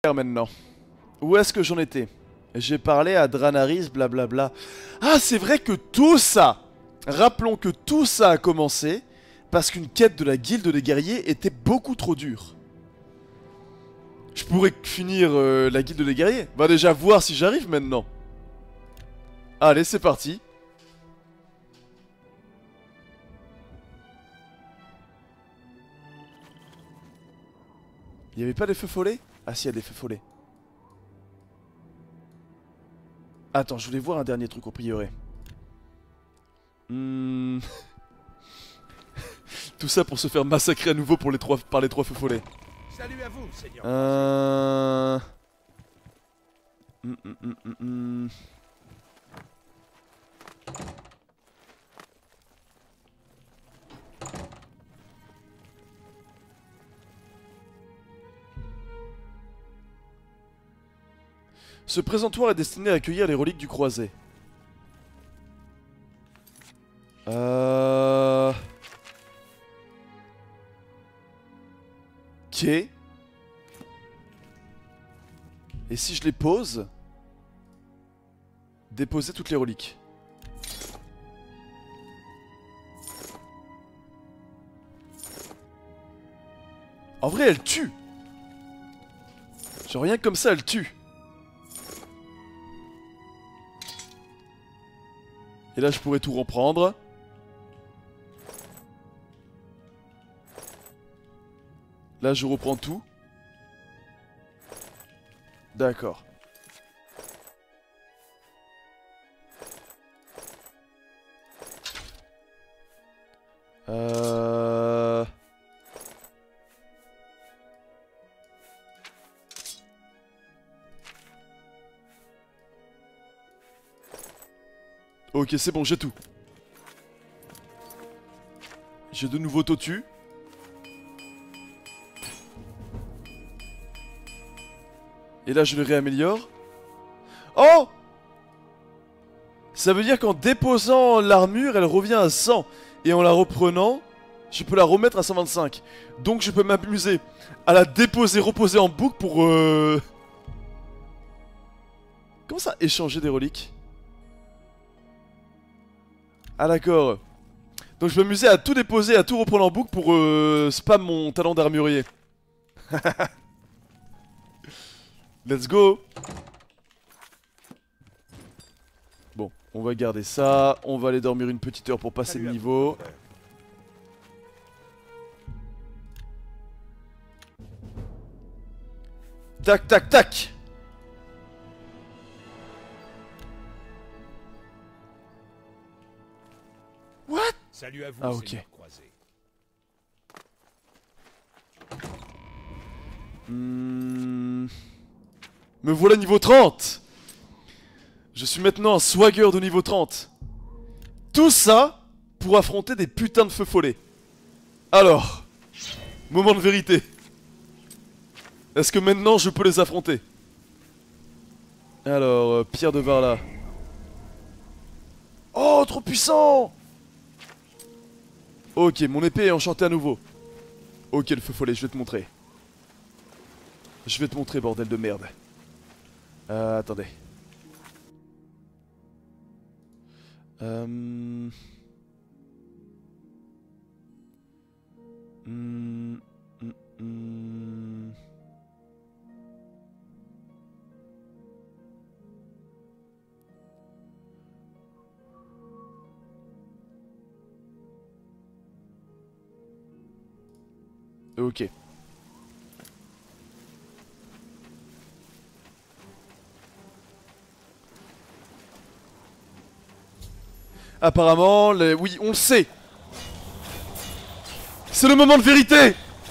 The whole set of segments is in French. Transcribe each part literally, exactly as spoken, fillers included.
Maintenant, où est-ce que j'en étais? J'ai parlé à Dranaris, blablabla. Ah, c'est vrai que tout ça, rappelons que tout ça a commencé parce qu'une quête de la guilde des guerriers était beaucoup trop dure. Je pourrais finir euh, la guilde des guerriers. On va déjà voir si j'arrive maintenant. Allez, c'est parti. Il y avait pas des feux follets? Ah si, il y a des feux follets. Attends, je voulais voir un dernier truc au prieuré. Hmm... Tout ça pour se faire massacrer à nouveau pour les trois, par les trois feux follets. Salut à vous, Seigneur. Euh... Hmm, hmm, hmm, hmm, hmm. Ce présentoir est destiné à accueillir les reliques du croisé. Euh... Ok. Et si je les pose? Déposer toutes les reliques. En vrai, elle tue. Genre rien que comme ça, elle tue. Et là, je pourrais tout reprendre. Là, je reprends tout. D'accord. Euh... Ok, c'est bon, j'ai tout. J'ai de nouveaux totus. Et là, je le réaméliore. Oh! Ça veut dire qu'en déposant l'armure, elle revient à cent. Et en la reprenant, je peux la remettre à cent vingt-cinq. Donc je peux m'amuser à la déposer, reposer en boucle pour... Euh... Comment ça, échanger des reliques? Ah d'accord. Donc je peux m'amuser à tout déposer, à tout reprendre en boucle pour euh, spam mon talent d'armurier. Let's go. Bon, on va garder ça. On va aller dormir une petite heure pour passer le niveau. Tac, tac, tac. What? Salut à vous, ah, ok. Seigneur croisé. Hmm... Me voilà niveau trente. Je suis maintenant un swagger de niveau trente. Tout ça pour affronter des putains de feux follets. Alors, moment de vérité. Est-ce que maintenant je peux les affronter? Alors, euh, Pierre de Varla. Oh, trop puissant! Ok, mon épée est enchantée à nouveau. Ok, le feu follet, je vais te montrer. Je vais te montrer, bordel de merde. Euh, attendez. Euh... Hmm, hmm, hmm. Ok. Apparemment, les... oui, on le sait. C'est le moment de vérité.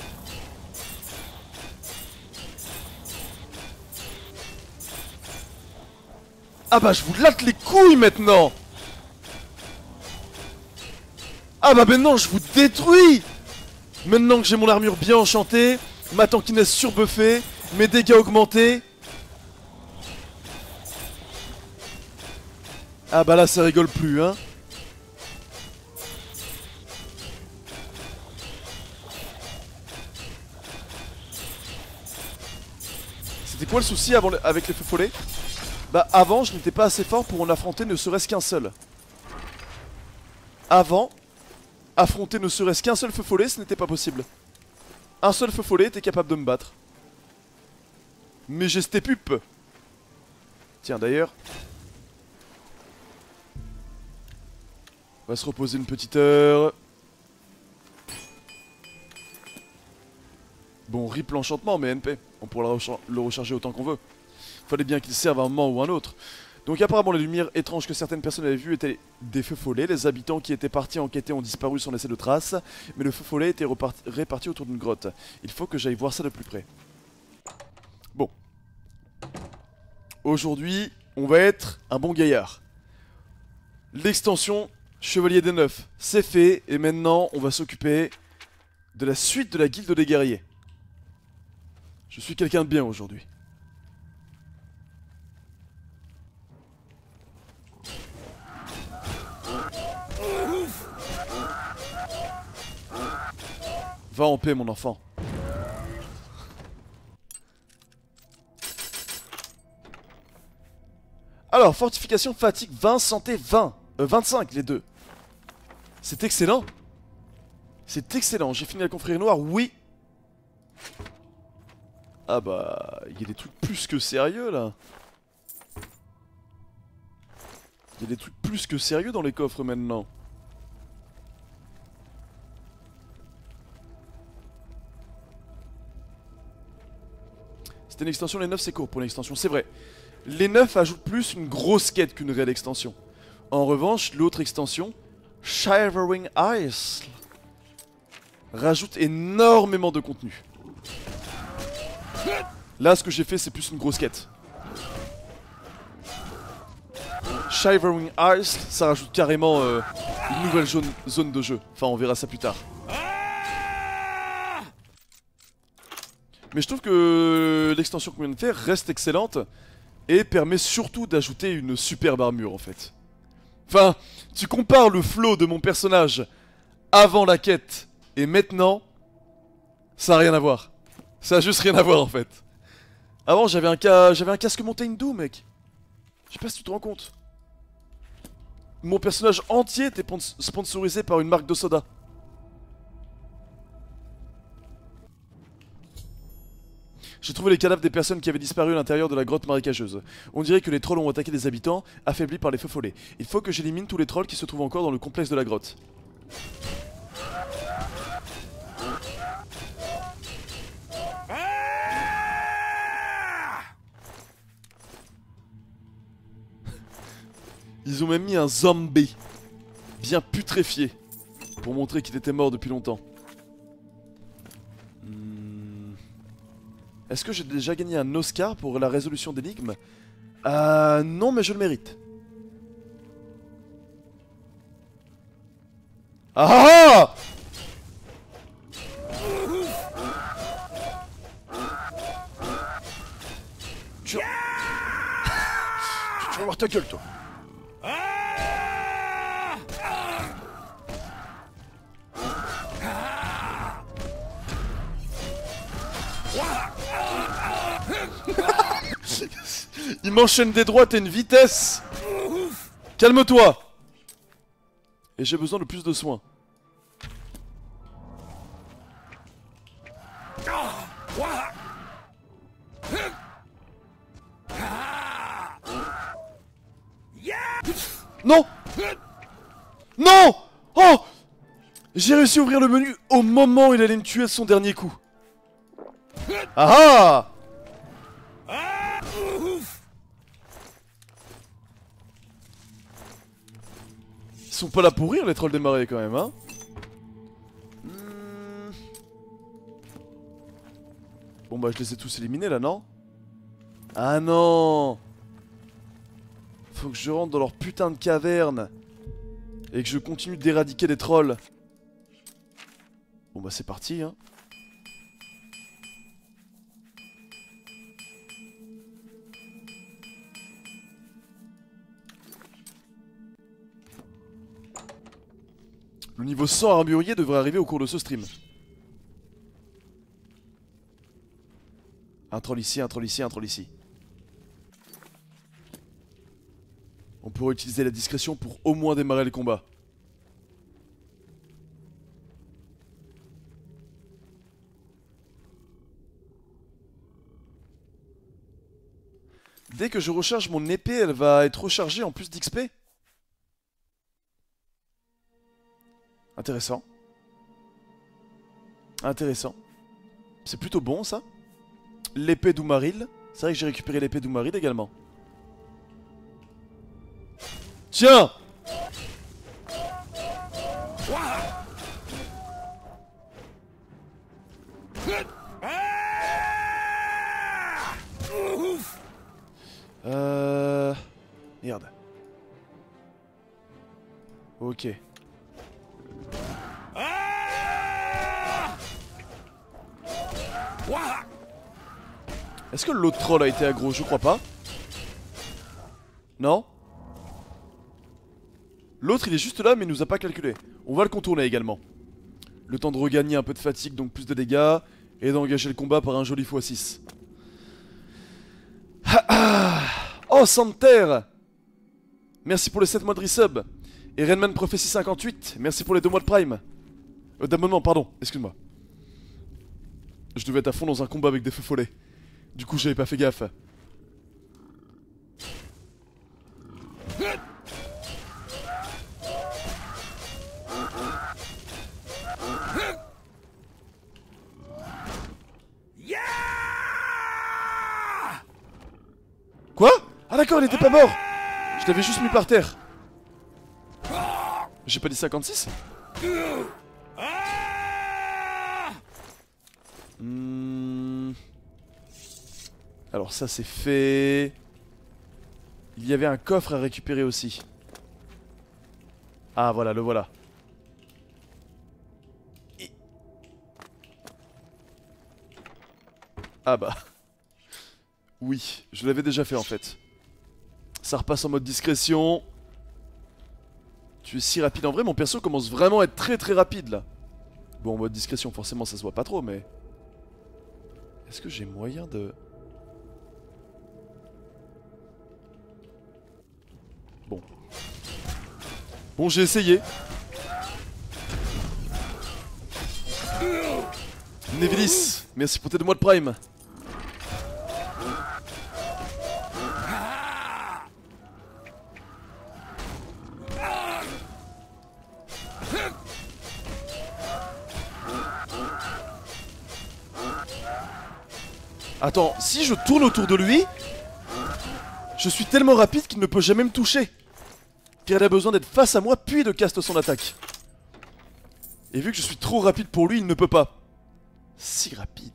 Ah bah je vous latte les couilles maintenant. Ah bah maintenant je vous détruis. Maintenant que j'ai mon armure bien enchantée, ma tankiness surbuffée, mes dégâts augmentés. Ah bah là ça rigole plus hein. C'était quoi le souci avant le... avec les feux follets? Bah avant je n'étais pas assez fort pour en affronter ne serait-ce qu'un seul. Avant, affronter ne serait-ce qu'un seul feu follet, ce n'était pas possible. Un seul feu follet était capable de me battre. Mais j'ai cette pupe. Tiens d'ailleurs, on va se reposer une petite heure. Bon, rip l'enchantement, mais N P. On pourra le, recharger, le recharger autant qu'on veut. Fallait bien qu'il serve à un moment ou à un autre. Donc apparemment les lumières étranges que certaines personnes avaient vues étaient des feux follets. Les habitants qui étaient partis enquêter ont disparu sans laisser de traces. Mais le feu follet était réparti autour d'une grotte. Il faut que j'aille voir ça de plus près. Bon. Aujourd'hui, on va être un bon gaillard. L'extension Chevalier des Neufs, c'est fait. Et maintenant, on va s'occuper de la suite de la guilde des guerriers. Je suis quelqu'un de bien aujourd'hui. Va en paix, mon enfant. Alors, fortification, fatigue vingt, santé vingt. Euh, vingt-cinq, les deux. C'est excellent. C'est excellent. J'ai fini la confrérie noire, oui. Ah bah, il y a des trucs plus que sérieux, là. Il y a des trucs plus que sérieux dans les coffres, maintenant. C'était une extension, les neufs c'est court pour l'extension, c'est vrai. Les neufs ajoutent plus une grosse quête qu'une réelle extension. En revanche, l'autre extension, Shivering Ice, rajoute énormément de contenu. Là, ce que j'ai fait, c'est plus une grosse quête. Shivering Ice, ça rajoute carrément euh, une nouvelle zone, zone de jeu. Enfin, on verra ça plus tard. Mais je trouve que l'extension qu'on vient de faire reste excellente et permet surtout d'ajouter une superbe armure en fait. Enfin, tu compares le flow de mon personnage avant la quête et maintenant, ça a rien à voir. Ça a juste rien à voir en fait. Avant j'avais un, ca... j'avais un casque Mountain Dew mec. Je sais pas si tu te rends compte. Mon personnage entier était sponsorisé par une marque de soda. J'ai trouvé les cadavres des personnes qui avaient disparu à l'intérieur de la grotte marécageuse. On dirait que les trolls ont attaqué des habitants, affaiblis par les feux follets. Il faut que j'élimine tous les trolls qui se trouvent encore dans le complexe de la grotte. Ils ont même mis un zombie, bien putréfié, pour montrer qu'il était mort depuis longtemps. Est-ce que j'ai déjà gagné un Oscar pour la résolution d'énigmes? Euh... Non, mais je le mérite. Ah ah! Tu... tu vas voir ta gueule, toi. Il m'enchaîne des droites et une vitesse. Calme-toi. Et j'ai besoin de plus de soins. Non. Non. Oh. J'ai réussi à ouvrir le menu au moment où il allait me tuer de son dernier coup. Ah ah. Ils sont pas là pour rire les trolls des marais quand même, hein. hmm. Bon bah je les ai tous éliminés là, non? Ah non. Faut que je rentre dans leur putain de caverne et que je continue d'éradiquer les trolls. Bon bah c'est parti, hein. Le niveau cent armurier devrait arriver au cours de ce stream. Un troll ici, un troll ici, un troll ici. On pourrait utiliser la discrétion pour au moins démarrer le combat. Dès que je recharge mon épée, elle va être rechargée en plus d'X P. Intéressant. Intéressant. C'est plutôt bon ça. L'épée d'Umaril. C'est vrai que j'ai récupéré l'épée d'Umaril également. Tiens! Euh... Merde. Ok. Est-ce que l'autre troll a été aggro? Je crois pas. Non? L'autre il est juste là mais il nous a pas calculé. On va le contourner également. Le temps de regagner un peu de fatigue, donc plus de dégâts. Et d'engager le combat par un joli fois six. Oh, Santerre! Merci pour les sept mois de resub. Et Redman Prophecy cinquante-huit, merci pour les deux mois de prime. Euh, d'abonnement, pardon, excuse-moi. Je devais être à fond dans un combat avec des feux follets. Du coup, j'avais pas fait gaffe. Quoi? Ah d'accord, il était pas mort. Je l'avais juste mis par terre. J'ai pas dit cinquante-six? hmm. Alors ça c'est fait. Il y avait un coffre à récupérer aussi. Ah voilà, le voilà. Et... Ah bah. Oui, je l'avais déjà fait en fait. Ça repasse en mode discrétion. Tu es si rapide. En vrai, mon perso commence vraiment à être très très rapide là. Bon, en mode discrétion, forcément ça se voit pas trop, mais... Est-ce que j'ai moyen de... Bon. Bon, j'ai essayé. Nevilis, merci pour tes deux mois de prime. Attends, si je tourne autour de lui, je suis tellement rapide qu'il ne peut jamais me toucher. Car il a besoin d'être face à moi puis de cast son attaque. Et vu que je suis trop rapide pour lui, il ne peut pas. Si rapide.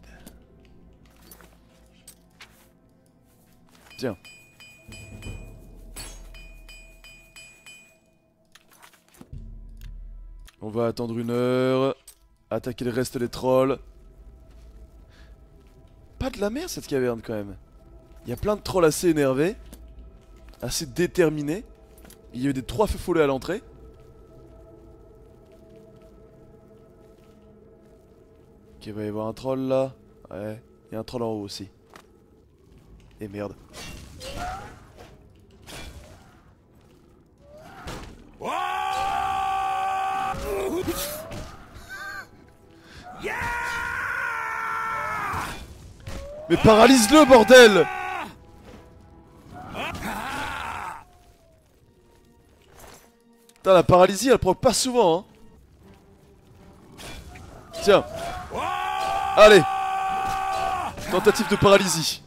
Tiens. On va attendre une heure. Attaquer le reste des trolls. Pas de la merde cette caverne quand même. Il y a plein de trolls assez énervés. Assez déterminés. Il y a eu des trois feux follets à l'entrée. Ok, il va y avoir un troll là. Ouais, il y a un troll en haut aussi. Et merde. Mais paralyse-le, bordel! Putain, la paralysie, elle proc pas souvent, hein. Tiens. Allez. Tentative de paralysie.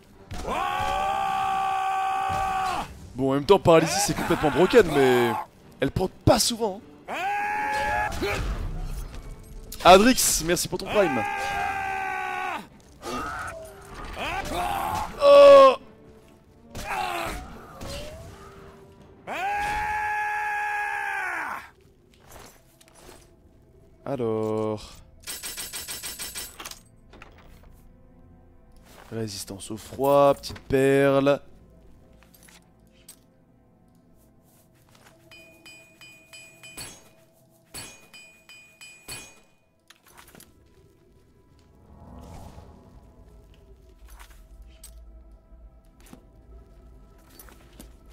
Bon, en même temps, paralysie, c'est complètement broken, mais... Elle proc pas souvent, hein. Adrix, merci pour ton prime. Oh! Alors... Résistance au froid, petite perle.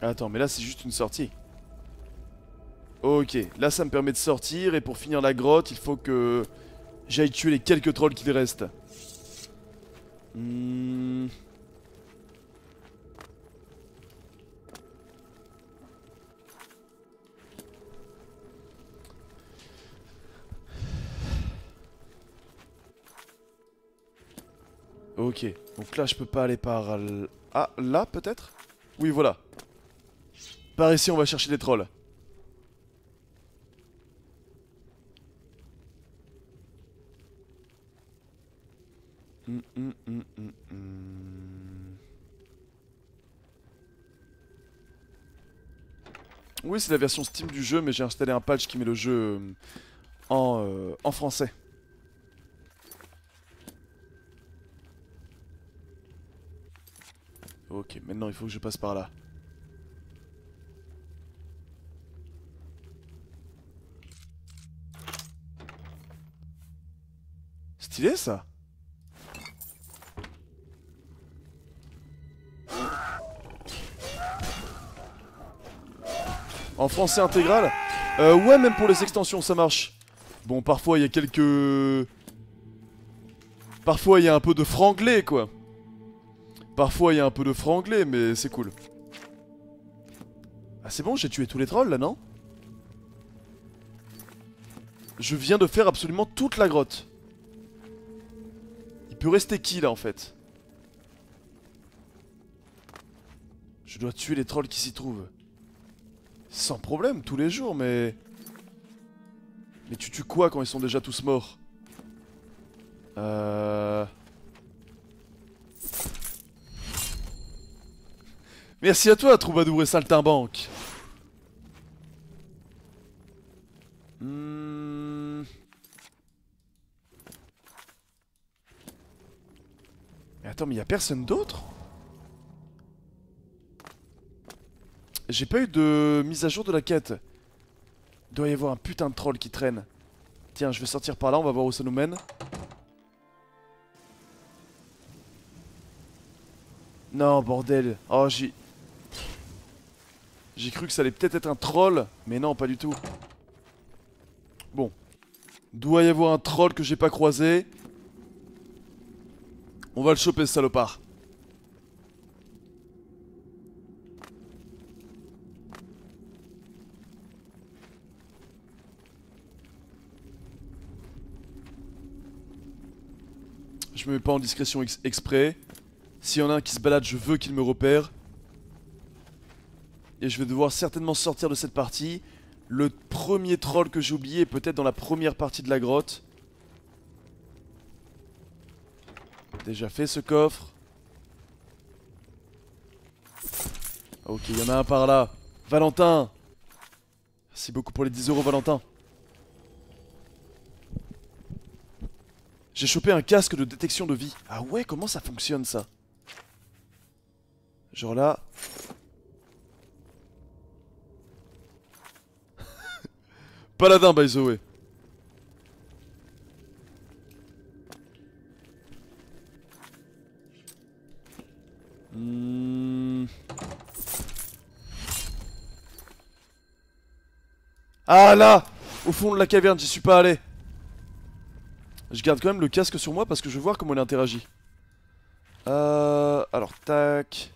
Attends, mais là c'est juste une sortie. Ok, là ça me permet de sortir et pour finir la grotte, il faut que j'aille tuer les quelques trolls qu'il reste. Hmm... Ok, donc là je peux pas aller par... l- Ah, là peut-être? Oui, voilà. Par ici on va chercher des trolls. Hum, hum, hum, hum, hum. Oui, c'est la version Steam du jeu, mais j'ai installé un patch qui met le jeu euh, en, euh, en français. Ok, maintenant il faut que je passe par là. Stylé ça. En français intégral? Euh, ouais, même pour les extensions ça marche. Bon, parfois il y a quelques... Parfois il y a un peu de franglais quoi. Parfois il y a un peu de franglais, mais c'est cool. Ah c'est bon, j'ai tué tous les trolls là, non? Je viens de faire absolument toute la grotte. Il peut rester qui là en fait? Je dois tuer les trolls qui s'y trouvent. Sans problème, tous les jours, mais... Mais tu tues quoi quand ils sont déjà tous morts? Euh... Merci à toi, troubadour et saltimbanque. Hmm... Mais attends, mais y'a personne d'autre? J'ai pas eu de mise à jour de la quête. Il doit y avoir un putain de troll qui traîne. Tiens, je vais sortir par là, on va voir où ça nous mène. Non, bordel. Oh, j'ai... J'ai cru que ça allait peut-être être un troll, mais non, pas du tout. Bon. Doit y avoir un troll que j'ai pas croisé. On va le choper, ce salopard. Je me mets pas en discrétion ex exprès. S'il y en a un qui se balade, je veux qu'il me repère. Et je vais devoir certainement sortir de cette partie. Le premier troll que j'ai oublié est peut-être dans la première partie de la grotte. Déjà fait ce coffre. Ok, il y en a un par là. Valentin! Merci beaucoup pour les dix euros, Valentin. J'ai chopé un casque de détection de vie. Ah ouais, comment ça fonctionne ça? Genre là... Paladin, by the way. Hmm... Ah là! Au fond de la caverne, j'y suis pas allé. Je garde quand même le casque sur moi parce que je veux voir comment il interagit. Euh... Alors, tac...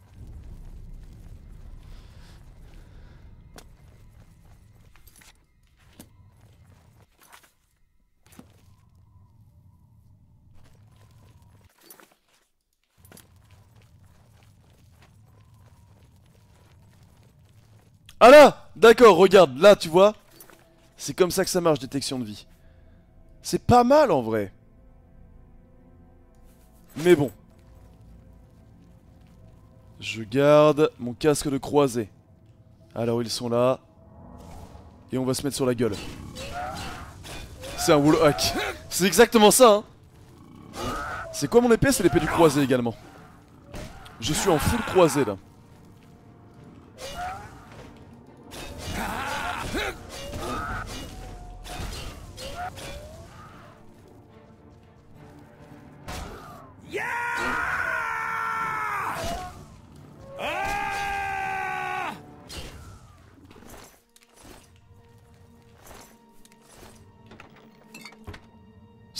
Ah là! D'accord, regarde, là, tu vois? C'est comme ça que ça marche, détection de vie. C'est pas mal, en vrai. Mais bon. Je garde mon casque de croisée. Alors, ils sont là. Et on va se mettre sur la gueule. C'est un wallhack. C'est exactement ça, hein. C'est quoi mon épée? C'est l'épée du croisé également. Je suis en full croisé, là.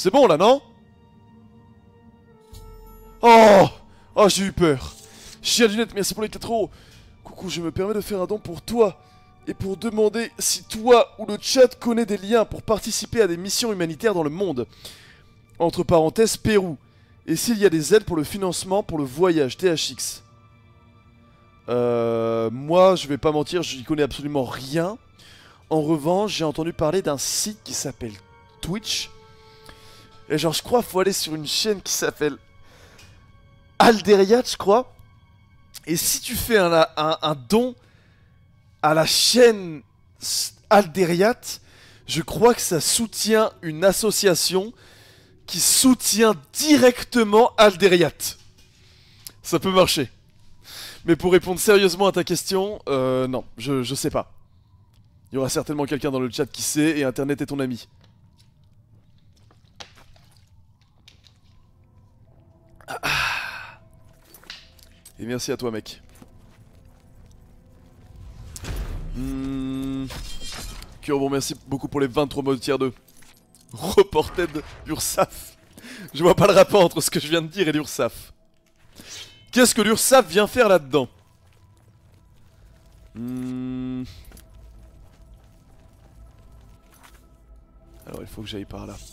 C'est bon là, non? Oh! Oh, j'ai eu peur. Chia Lunette, merci pour les quatre euros. Coucou, je me permets de faire un don pour toi. Et pour demander si toi ou le chat connaît des liens pour participer à des missions humanitaires dans le monde. Entre parenthèses, Pérou. Et s'il y a des aides pour le financement pour le voyage, T H X. Euh... Moi, je vais pas mentir, je n'y connais absolument rien. En revanche, j'ai entendu parler d'un site qui s'appelle Twitch. Et genre, je crois qu'il faut aller sur une chaîne qui s'appelle Alderiat, je crois. Et si tu fais un, un, un don à la chaîne Alderiat, je crois que ça soutient une association qui soutient directement Alderiat. Ça peut marcher. Mais pour répondre sérieusement à ta question, euh, non, je, je sais pas. Il y aura certainement quelqu'un dans le chat qui sait et Internet est ton ami. Ah. Et merci à toi, mec. Hmm. Bon, merci beaucoup pour les vingt-trois mots de tier deux. Reported l'URSSAF. Je vois pas le rapport entre ce que je viens de dire et l'URSSAF. Qu'est-ce que l'URSSAF vient faire là-dedans? hmm. Alors, il faut que j'aille par là.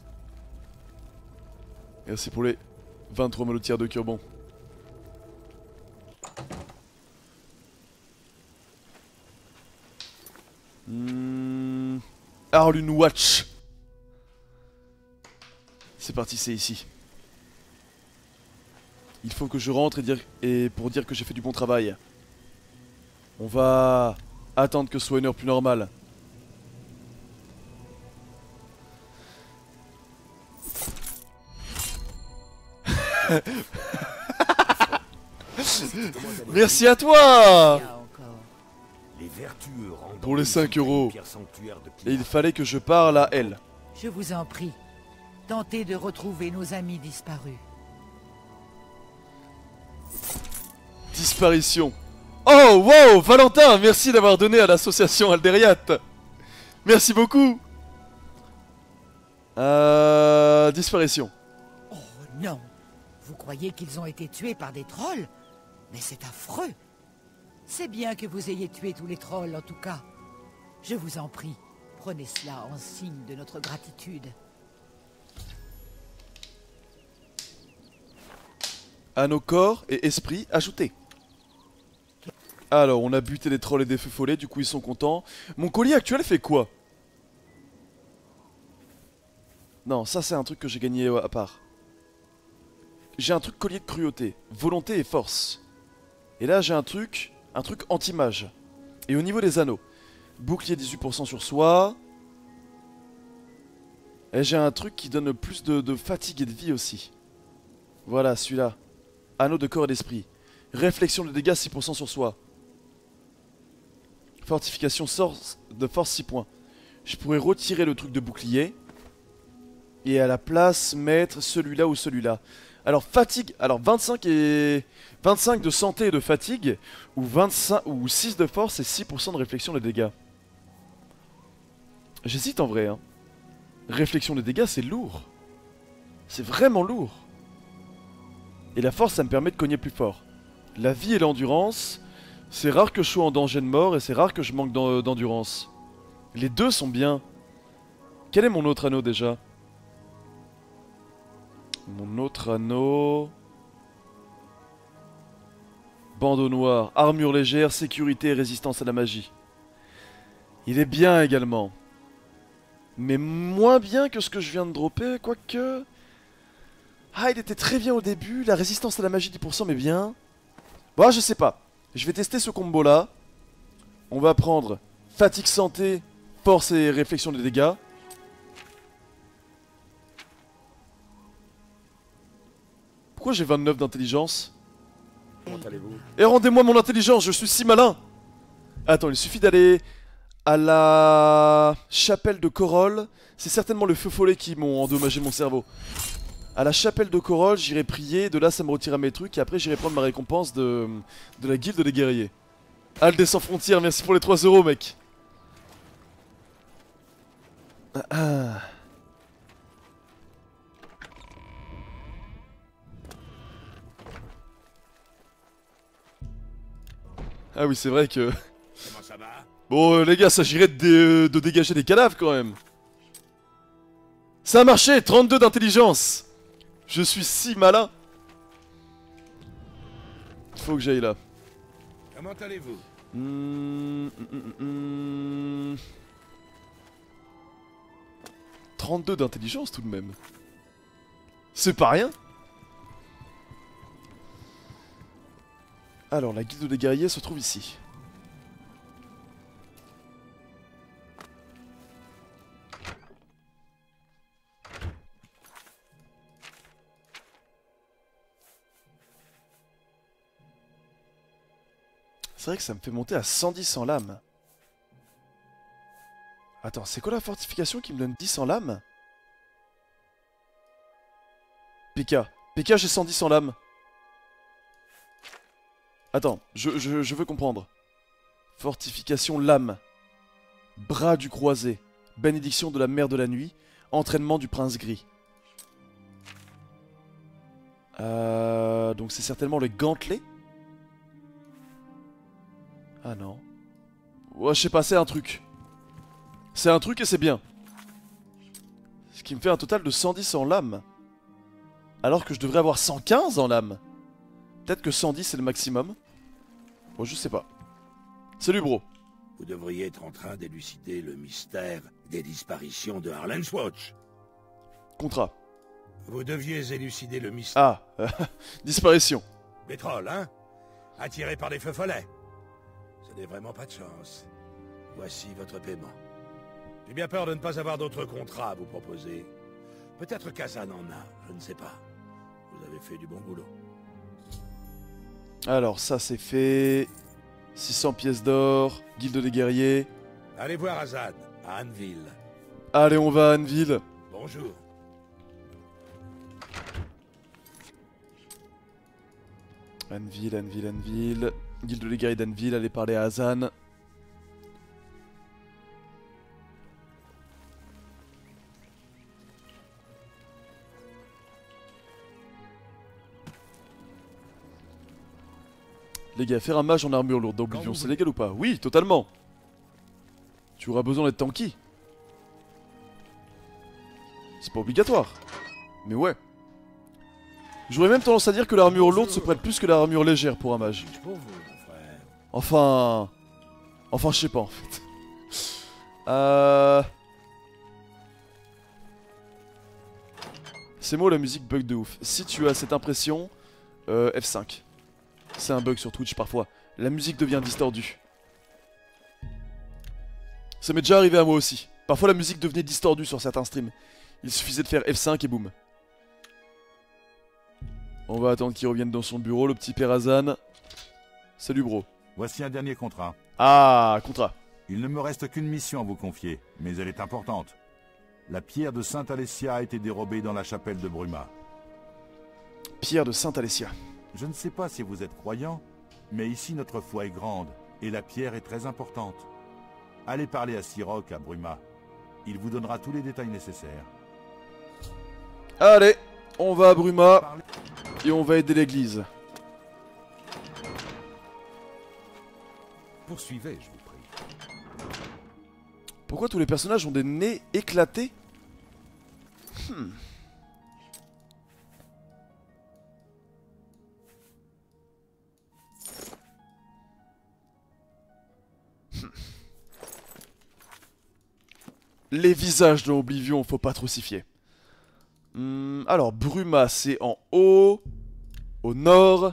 Merci pour les vingt-trois mots de tier deux, Curbon. Hmm... Arlune Watch. C'est parti, c'est ici. Il faut que je rentre et, dire... et pour dire que j'ai fait du bon travail. On va attendre que ce soit une heure plus normale. Merci à toi. Les vertueux pour les cinq euros. Et il fallait que je parle à elle. Je vous en prie, tentez de retrouver nos amis disparus. Disparition. Oh, wow, Valentin, merci d'avoir donné à l'association Alderiat. Merci beaucoup. Euh... Disparition. Oh non. Vous croyez qu'ils ont été tués par des trolls? Mais c'est affreux. C'est bien que vous ayez tué tous les trolls, en tout cas. Je vous en prie, prenez cela en signe de notre gratitude. À nos corps et esprits ajoutés. Alors, on a buté des trolls et des feux follets, du coup ils sont contents. Mon colis actuel fait quoi? Non, ça c'est un truc que j'ai gagné à part. J'ai un truc collier de cruauté, volonté et force. Et là j'ai un truc, un truc anti-mage. Et au niveau des anneaux, bouclier dix-huit pour cent sur soi. Et j'ai un truc qui donne plus de, de fatigue et de vie aussi. Voilà, celui-là. Anneau de corps et d'esprit. Réflexion de dégâts six pour cent sur soi. Fortification de force six points. Je pourrais retirer le truc de bouclier. Et à la place mettre celui-là ou celui-là. Alors fatigue, alors vingt-cinq et vingt-cinq de santé et de fatigue, ou vingt-cinq ou six de force et six pour cent de réflexion des dégâts. J'hésite en vrai, hein. Réflexion des dégâts, c'est lourd. C'est vraiment lourd. Et la force, ça me permet de cogner plus fort. La vie et l'endurance, c'est rare que je sois en danger de mort et c'est rare que je manque d'endurance. Les deux sont bien. Quel est mon autre anneau déjà ? Mon autre anneau... Bandeau noir, armure légère, sécurité et résistance à la magie. Il est bien également. Mais moins bien que ce que je viens de dropper, quoique... Ah, il était très bien au début, la résistance à la magie dix pour cent, mais bien. Bon, je sais pas. Je vais tester ce combo là. On va prendre fatigue santé, force et réflexion des dégâts. Pourquoi j'ai vingt-neuf d'intelligence? Comment allez-vous? Et rendez-moi mon intelligence, je suis si malin. Attends, il suffit d'aller à la chapelle de Corolle. C'est certainement le feu follet qui m'ont endommagé mon cerveau. À la chapelle de Corolle, j'irai prier, de là ça me retirera mes trucs, et après j'irai prendre ma récompense de, de la guilde des guerriers. Aldé sans frontières, merci pour les trois euros, mec. Ah, ah. Ah oui, c'est vrai que... Comment ça va? Bon, euh, les gars, s'agirait de, dé- de dégager des cadavres, quand même. Ça a marché, trente-deux d'intelligence. Je suis si malin. Faut que j'aille là. Comment allez-vous? Mmh, mmh, mmh, mmh. trente-deux d'intelligence tout de même. C'est pas rien. Alors, la guilde des guerriers se trouve ici. C'est vrai que ça me fait monter à cent dix en lames. Attends, c'est quoi la fortification qui me donne dix en lames? P K. P K, j'ai cent dix en lames. Attends, je, je, je veux comprendre. Fortification lame. Bras du croisé. Bénédiction de la mère de la nuit. Entraînement du prince gris. Euh, donc c'est certainement les gantelets. Ah non. Ouais, je sais pas, c'est un truc. C'est un truc et c'est bien. Ce qui me fait un total de cent dix en lame. Alors que je devrais avoir cent quinze en lame. Peut-être que cent dix c'est le maximum. Bon, je sais pas. Salut bro. Vous devriez être en train d'élucider le mystère des disparitions de Harlan's Watch. Contrat. Vous deviez élucider le mystère... Ah, euh, disparition. Des trolls, hein? Attirés par des feux follets. Ce n'est vraiment pas de chance. Voici votre paiement. J'ai bien peur de ne pas avoir d'autres contrats à vous proposer. Peut-être qu'Hazan en a, je ne sais pas. Vous avez fait du bon boulot. Alors ça c'est fait. six cents pièces d'or. Guilde des guerriers. Allez voir Hazan, à Anneville. Allez, on va à Anneville. Bonjour. Anneville, Anneville, Anneville. Guilde des guerriers d'Anneville, allez parler à Hazan. Les gars, faire un mage en armure lourde d'Oblivion, c'est légal ou pas? Oui, totalement. Tu auras besoin d'être tanky. C'est pas obligatoire. Mais ouais. J'aurais même tendance à dire que l'armure lourde se prête plus que l'armure légère pour un mage. Pour vous, mon frère. Enfin... Enfin, je sais pas, en fait. Euh... C'est moi la musique bug de ouf. Si tu as cette impression, euh, F cinq. C'est un bug sur Twitch parfois. La musique devient distordue. Ça m'est déjà arrivé à moi aussi. Parfois la musique devenait distordue sur certains streams. Il suffisait de faire F cinq et boum. On va attendre qu'il revienne dans son bureau, le petit père Hazan. Salut bro. Voici un dernier contrat. Ah, contrat. Il ne me reste qu'une mission à vous confier, mais elle est importante. La pierre de Sainte Alessia a été dérobée dans la chapelle de Bruma. Pierre de Sainte Alessia. Je ne sais pas si vous êtes croyant, mais ici notre foi est grande, et la pierre est très importante. Allez parler à Siroc à Bruma. Il vous donnera tous les détails nécessaires. Allez, on va à Bruma, Parlez- et on va aider l'église. Poursuivez, je vous prie. Pourquoi tous les personnages ont des nez éclatés? Hmm. Hmm. Les visages de Oblivion, faut pas trop s'y fier. Hmm, alors, Bruma, c'est en haut, au nord.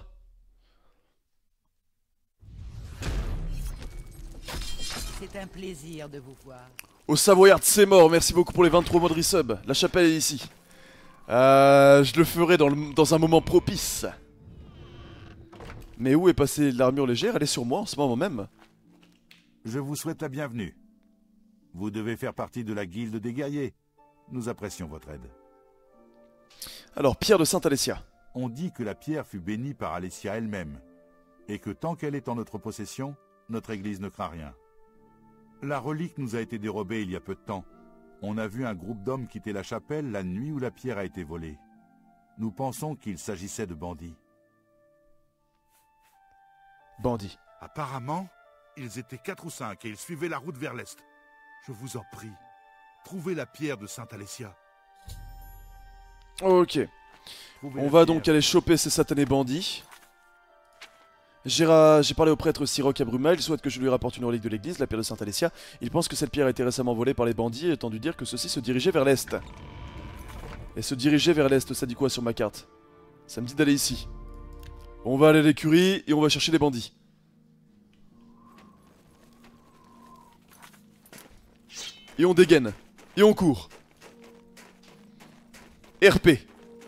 C'est un plaisir de vous voir. Au Savoyard, c'est mort, merci beaucoup pour les vingt-trois mois de resub. La chapelle est ici. Euh, je le ferai dans, le, dans un moment propice. Mais où est passée l'armure légère? Elle est sur moi en ce moment même. Je vous souhaite la bienvenue. Vous devez faire partie de la guilde des guerriers. Nous apprécions votre aide. Alors, Pierre de Sainte Alessia. On dit que la pierre fut bénie par Alessia elle-même, et que tant qu'elle est en notre possession, notre église ne craint rien. La relique nous a été dérobée il y a peu de temps. On a vu un groupe d'hommes quitter la chapelle la nuit où la pierre a été volée. Nous pensons qu'il s'agissait de bandits. Bandit. Apparemment, ils étaient quatre ou cinq et ils suivaient la route vers l'est. Je vous en prie, trouvez la pierre de Sainte Alessia. Ok. Trouvez On la va pierre. donc aller choper ces satanés bandits. J'ai ra- j'ai parlé au prêtre Siroc à Bruma, il souhaite que je lui rapporte une relique de l'église, la pierre de Sainte Alessia. Il pense que cette pierre a été récemment volée par les bandits, étant dû dire que ceux-ci se dirigeaient vers l'est. Et se diriger vers l'est, ça dit quoi sur ma carte? Ça me dit d'aller ici. On va aller à l'écurie et on va chercher les bandits. Et on dégaine. Et on court. R P.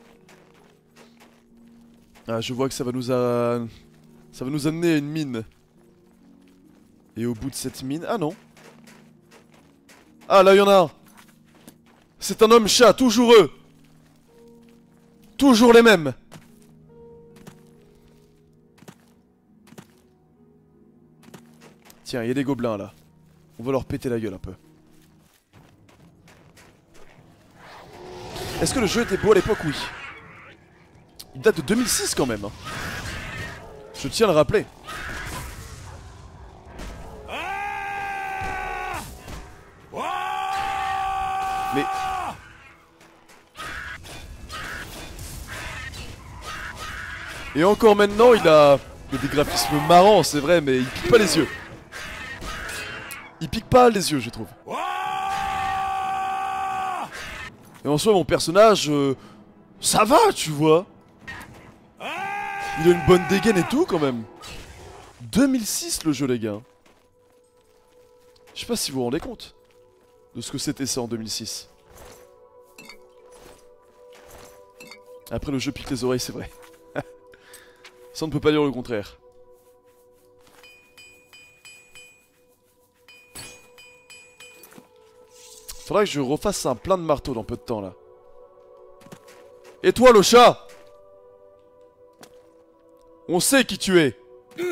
Ah, je vois que ça va nous a... Ça va nous amener à une mine. Et au bout de cette mine... Ah non. Ah, là, il y en a un. C'est un homme-chat, toujours eux. Toujours les mêmes. Tiens, il y a des gobelins, là. On va leur péter la gueule un peu. Est-ce que le jeu était beau à l'époque? Oui. Il date de deux mille six quand même. Hein. Je tiens à le rappeler. Mais... Et encore maintenant, il a... il a des graphismes marrants, c'est vrai, mais il pique pas les yeux. Il pique pas les yeux, je trouve. Et en soi, mon personnage... euh, ça va, tu vois. Il a une bonne dégaine et tout, quand même. deux mille six, le jeu, les gars. Je sais pas si vous vous rendez compte de ce que c'était ça en deux mille six. Après, le jeu pique les oreilles, c'est vrai. Ça, on ne peut pas dire le contraire. Faudra que je refasse un plein de marteaux dans peu de temps, là. Et toi, le chat? On sait qui tu es.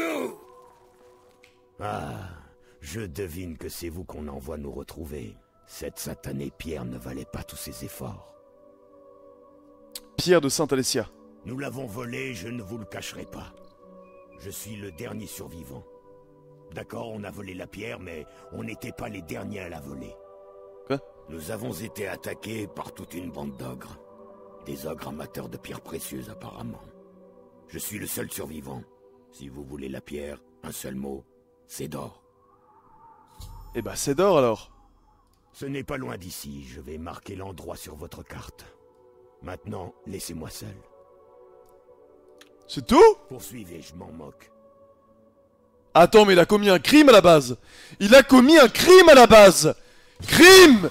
Ah, je devine que c'est vous qu'on envoie nous retrouver. Cette satanée pierre ne valait pas tous ces efforts. Pierre de Sainte Alessia. Nous l'avons volée, je ne vous le cacherai pas. Je suis le dernier survivant. D'accord, on a volé la pierre, mais on n'était pas les derniers à la voler. Quoi? Nous avons été attaqués par toute une bande d'ogres. Des ogres amateurs de pierres précieuses, apparemment. Je suis le seul survivant. Si vous voulez la pierre, un seul mot, c'est d'or. Eh bah, c'est d'or, alors. Ce n'est pas loin d'ici, je vais marquer l'endroit sur votre carte. Maintenant, laissez-moi seul. C'est tout? Poursuivez, je m'en moque. Attends, mais il a commis un crime à la base. Il a commis un crime à la base. Crime!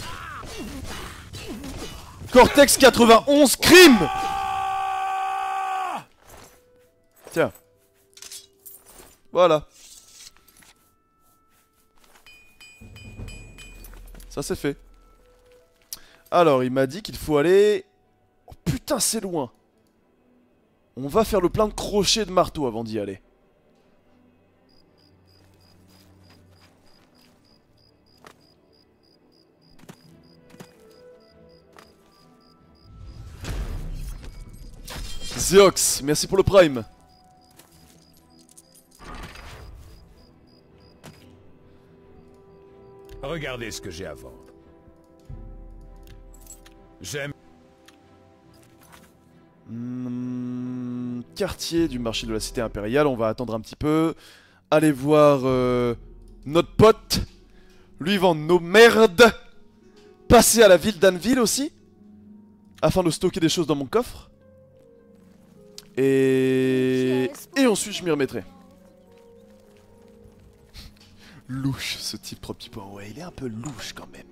Cortex quatre-vingt-onze, crime! Tiens. Voilà. Ça c'est fait. Alors, il m'a dit qu'il faut aller... Oh putain, c'est loin. On va faire le plein de crochets de marteau avant d'y aller. Zéox, merci pour le prime. Regardez ce que j'ai à vendre. J'aime... Hmm, quartier du marché de la cité impériale, on va attendre un petit peu. Aller voir euh, notre pote. Lui vendre nos merdes. Passer à la ville d'Anville aussi. Afin de stocker des choses dans mon coffre. Et... Et ensuite je m'y remettrai. Louche ce type trop petit point. Ouais, il est un peu louche quand même.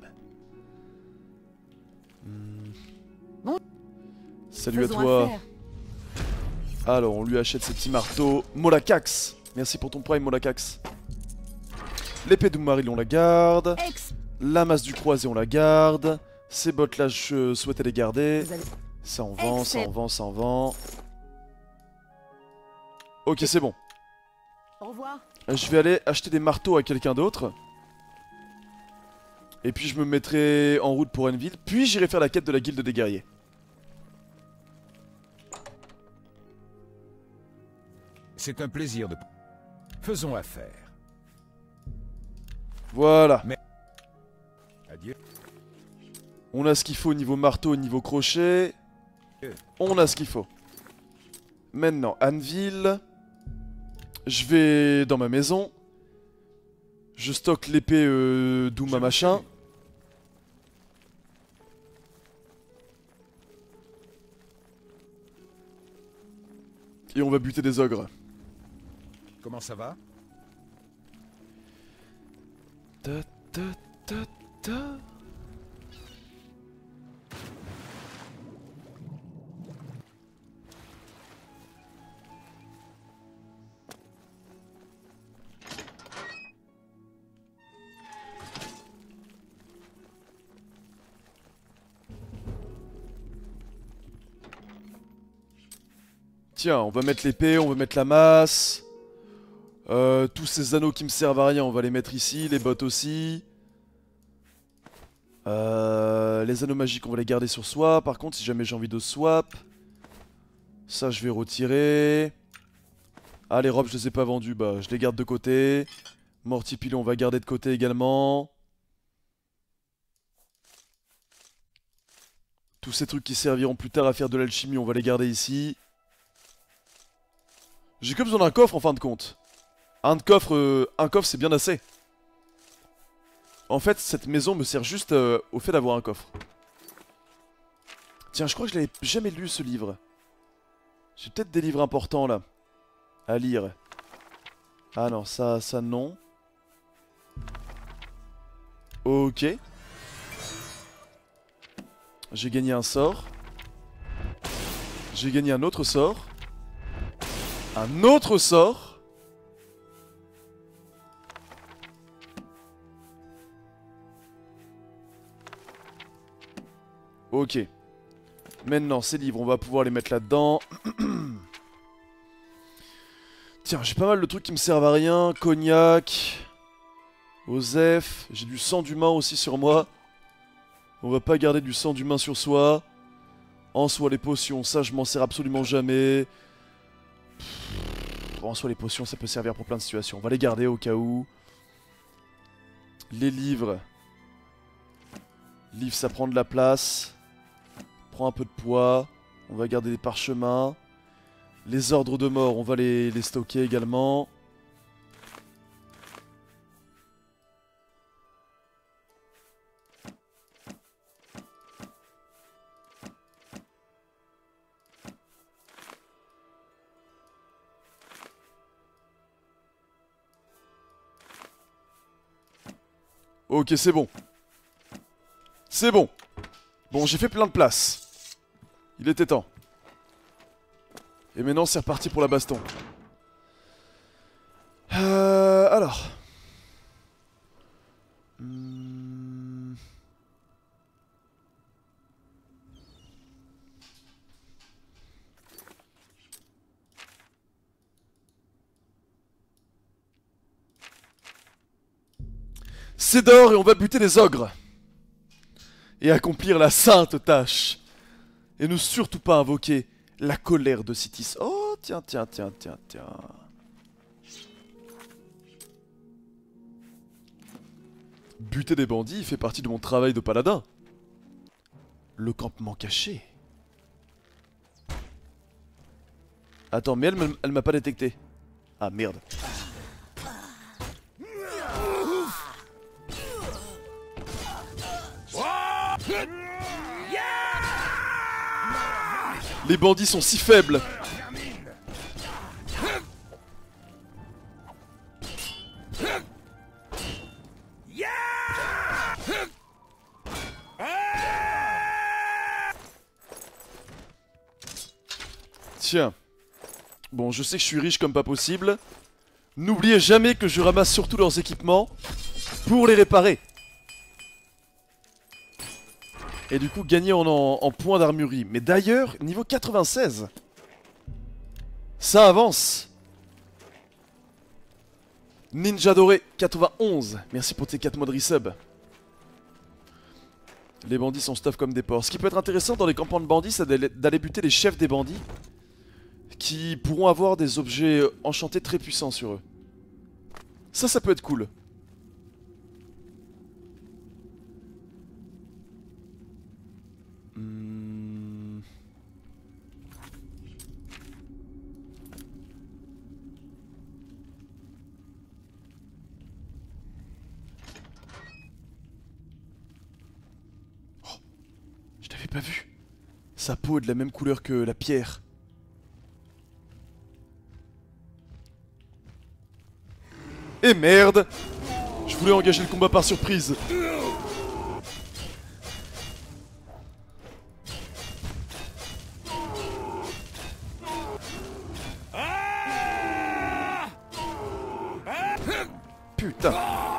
Hmm. Bon. Salut à Faisons toi. affaire. Alors on lui achète ses petits marteaux. Molacax. Merci pour ton prime Molacax. L'épée d'Oumaril on la garde. Ex. La masse du croisé on la garde. Ces bottes là je souhaitais les garder. Vous avez... Ça en vend, ça en Excellent. vend, ça en vend. Ok c'est bon. Au revoir. Je vais aller acheter des marteaux à quelqu'un d'autre. Et puis je me mettrai en route pour Enville. Puis j'irai faire la quête de la guilde des guerriers. C'est un plaisir de... Faisons affaire. Voilà. Mais... Adieu. On a ce qu'il faut au niveau marteau, au niveau crochet. On a ce qu'il faut. Maintenant, Anvil. Je vais dans ma maison. Je stocke l'épée euh, Douma machin. Et on va buter des ogres. Comment ça va? Ta ta ta ta. Tiens, on va mettre l'épée, on va mettre la masse. Euh, tous ces anneaux qui me servent à rien, on va les mettre ici. Les bottes aussi. Euh, les anneaux magiques, on va les garder sur soi. Par contre, si jamais j'ai envie de swap, ça, je vais retirer. Ah, les robes, je les ai pas vendues. Bah, je les garde de côté. Mortipilon, on va garder de côté également. Tous ces trucs qui serviront plus tard à faire de l'alchimie, on va les garder ici. J'ai que besoin d'un coffre en fin de compte. Un coffre, euh, un coffre c'est bien assez. En fait, cette maison me sert juste euh, au fait d'avoir un coffre. Tiens, je crois que je l'avais jamais lu ce livre. J'ai peut-être des livres importants là. À lire. Ah non, ça, ça non. Ok. J'ai gagné un sort. J'ai gagné un autre sort. Un autre sort. Ok. Maintenant, ces livres, on va pouvoir les mettre là-dedans. Tiens, j'ai pas mal de trucs qui me servent à rien. Cognac. Osef. J'ai du sang d'humain aussi sur moi. On va pas garder du sang d'humain sur soi. En soi, les potions, ça, je m'en sers absolument jamais. En soi, les potions, ça peut servir pour plein de situations. On va les garder au cas où. Les livres. Livres, ça prend de la place. Prend un peu de poids. On va garder les parchemins. Les ordres de mort, on va les, les stocker également. Ok, c'est bon. C'est bon. Bon, j'ai fait plein de place. Il était temps. Et maintenant, c'est reparti pour la baston. Euh, alors. Hmm. C'est d'or et on va buter les ogres. Et accomplir la sainte tâche. Et ne surtout pas invoquer la colère de Sitis. Oh, tiens, tiens, tiens, tiens, tiens. Buter des bandits fait partie de mon travail de paladin. Le campement caché. Attends, mais elle, elle m'a pas détecté. Ah, merde. Les bandits sont si faibles. Tiens. Bon, je sais que je suis riche comme pas possible. N'oubliez jamais que je ramasse surtout leurs équipements pour les réparer. Et du coup gagner en, en, en points d'armurerie. Mais d'ailleurs, niveau quatre-vingt-seize. Ça avance. Ninja Doré, quatre-vingt-onze. Merci pour tes quatre mois de resub. Les bandits sont stuff comme des porcs. Ce qui peut être intéressant dans les campements de bandits, c'est d'aller buter les chefs des bandits. Qui pourront avoir des objets enchantés très puissants sur eux. Ça, ça peut être cool. Hmm. Oh, je l'avais pas vu. Sa peau est de la même couleur que la pierre. Et merde! Je voulais engager le combat par surprise. Putain!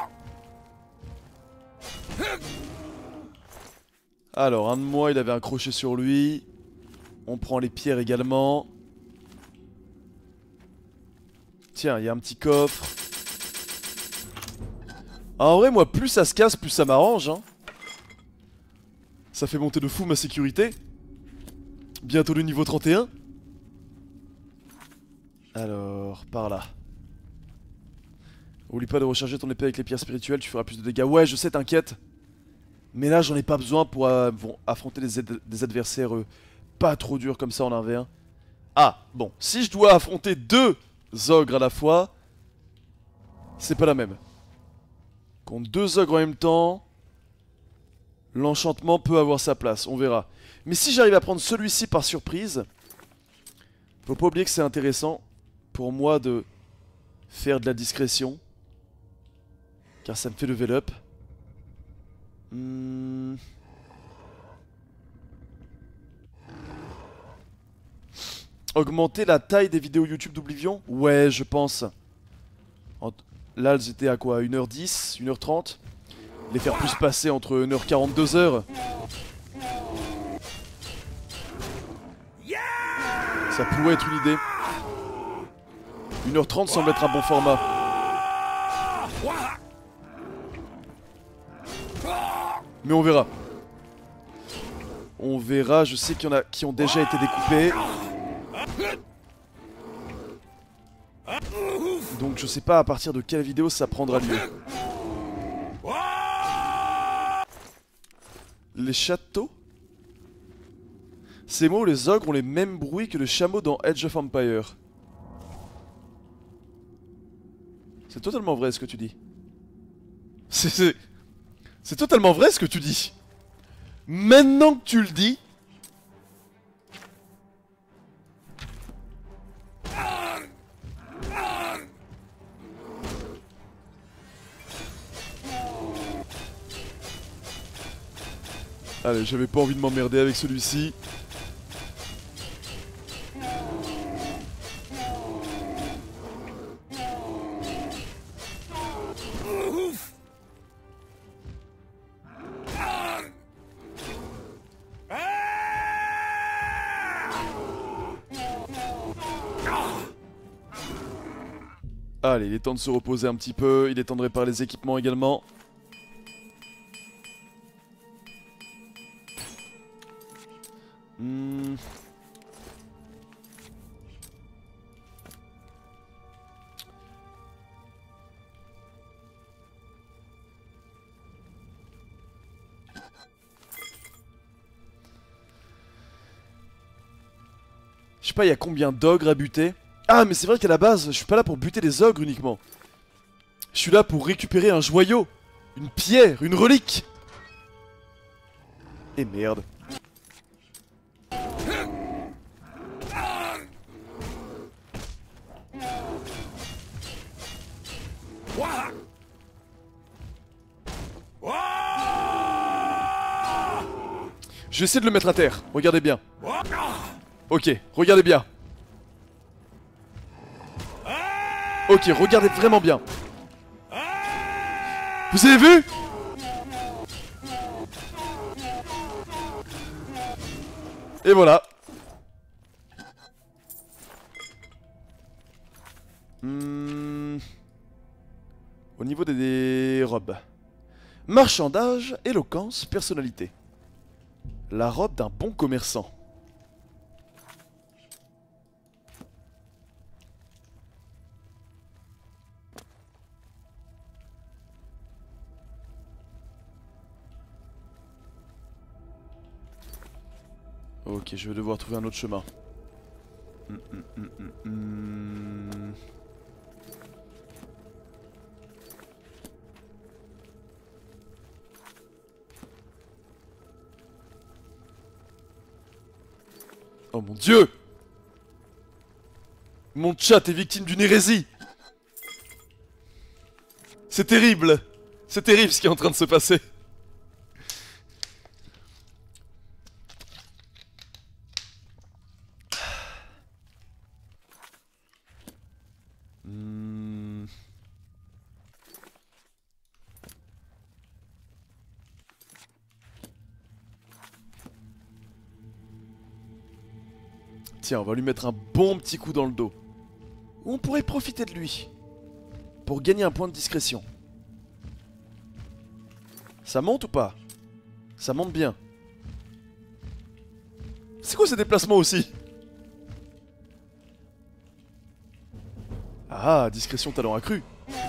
Alors, un de moi, il avait un crochet sur lui. On prend les pierres également. Tiens, il y a un petit coffre. Ah, en vrai, moi, plus ça se casse, plus ça m'arrange, hein. Ça fait monter de fou ma sécurité. Bientôt le niveau trente et un. Alors, par là. Oublie pas de recharger ton épée avec les pierres spirituelles, tu feras plus de dégâts. Ouais, je sais, t'inquiète. Mais là, j'en ai pas besoin pour euh, bon, affronter des, des adversaires euh, pas trop durs comme ça en un v un. Ah, bon, si je dois affronter deux ogres à la fois, c'est pas la même. Contre deux ogres en même temps, l'enchantement peut avoir sa place, on verra. Mais si j'arrive à prendre celui-ci par surprise, faut pas oublier que c'est intéressant pour moi de faire de la discrétion. Car ça me fait level up. Hmm. Augmenter la taille des vidéos YouTube d'Oblivion? Ouais, je pense. En Là, elles étaient à quoi? une heure dix, une heure trente? Les faire plus passer entre une heure quarante, deux heures. Ça pourrait être une idée. une heure trente semble être un bon format. Mais on verra. On verra, je sais qu'il y en a qui ont déjà été découpés. Donc je sais pas à partir de quelle vidéo ça prendra lieu. Les châteaux? Ces mots, les ogres ont les mêmes bruits que le chameau dans Age of Empires. C'est totalement vrai ce que tu dis. C'est... C'est totalement vrai ce que tu dis. Maintenant que tu le dis... Allez, j'avais pas envie de m'emmerder avec celui-ci. Allez, il est temps de se reposer un petit peu, il est temps de réparer les équipements également. Hmm. Je sais pas, il y a combien d'ogres à buter? Ah, mais c'est vrai qu'à la base, je suis pas là pour buter des ogres uniquement. Je suis là pour récupérer un joyau, une pierre, une relique. Et merde. Je vais essayer de le mettre à terre, regardez bien. Ok, regardez bien. Ok, regardez vraiment bien. Vous avez vu? Et voilà. Hmm. Au niveau des, des robes. Marchandage, éloquence, personnalité. La robe d'un bon commerçant. Ok, je vais devoir trouver un autre chemin. Hum, hum, hum, hum, hum. Oh mon dieu! Mon chat est victime d'une hérésie! C'est terrible! C'est terrible ce qui est en train de se passer! Hmm. Tiens, on va lui mettre un bon petit coup dans le dos. Ou on pourrait profiter de lui. Pour gagner un point de discrétion. Ça monte ou pas? Ça monte bien. C'est quoi ces déplacements aussi? Ah, discrétion talent accru.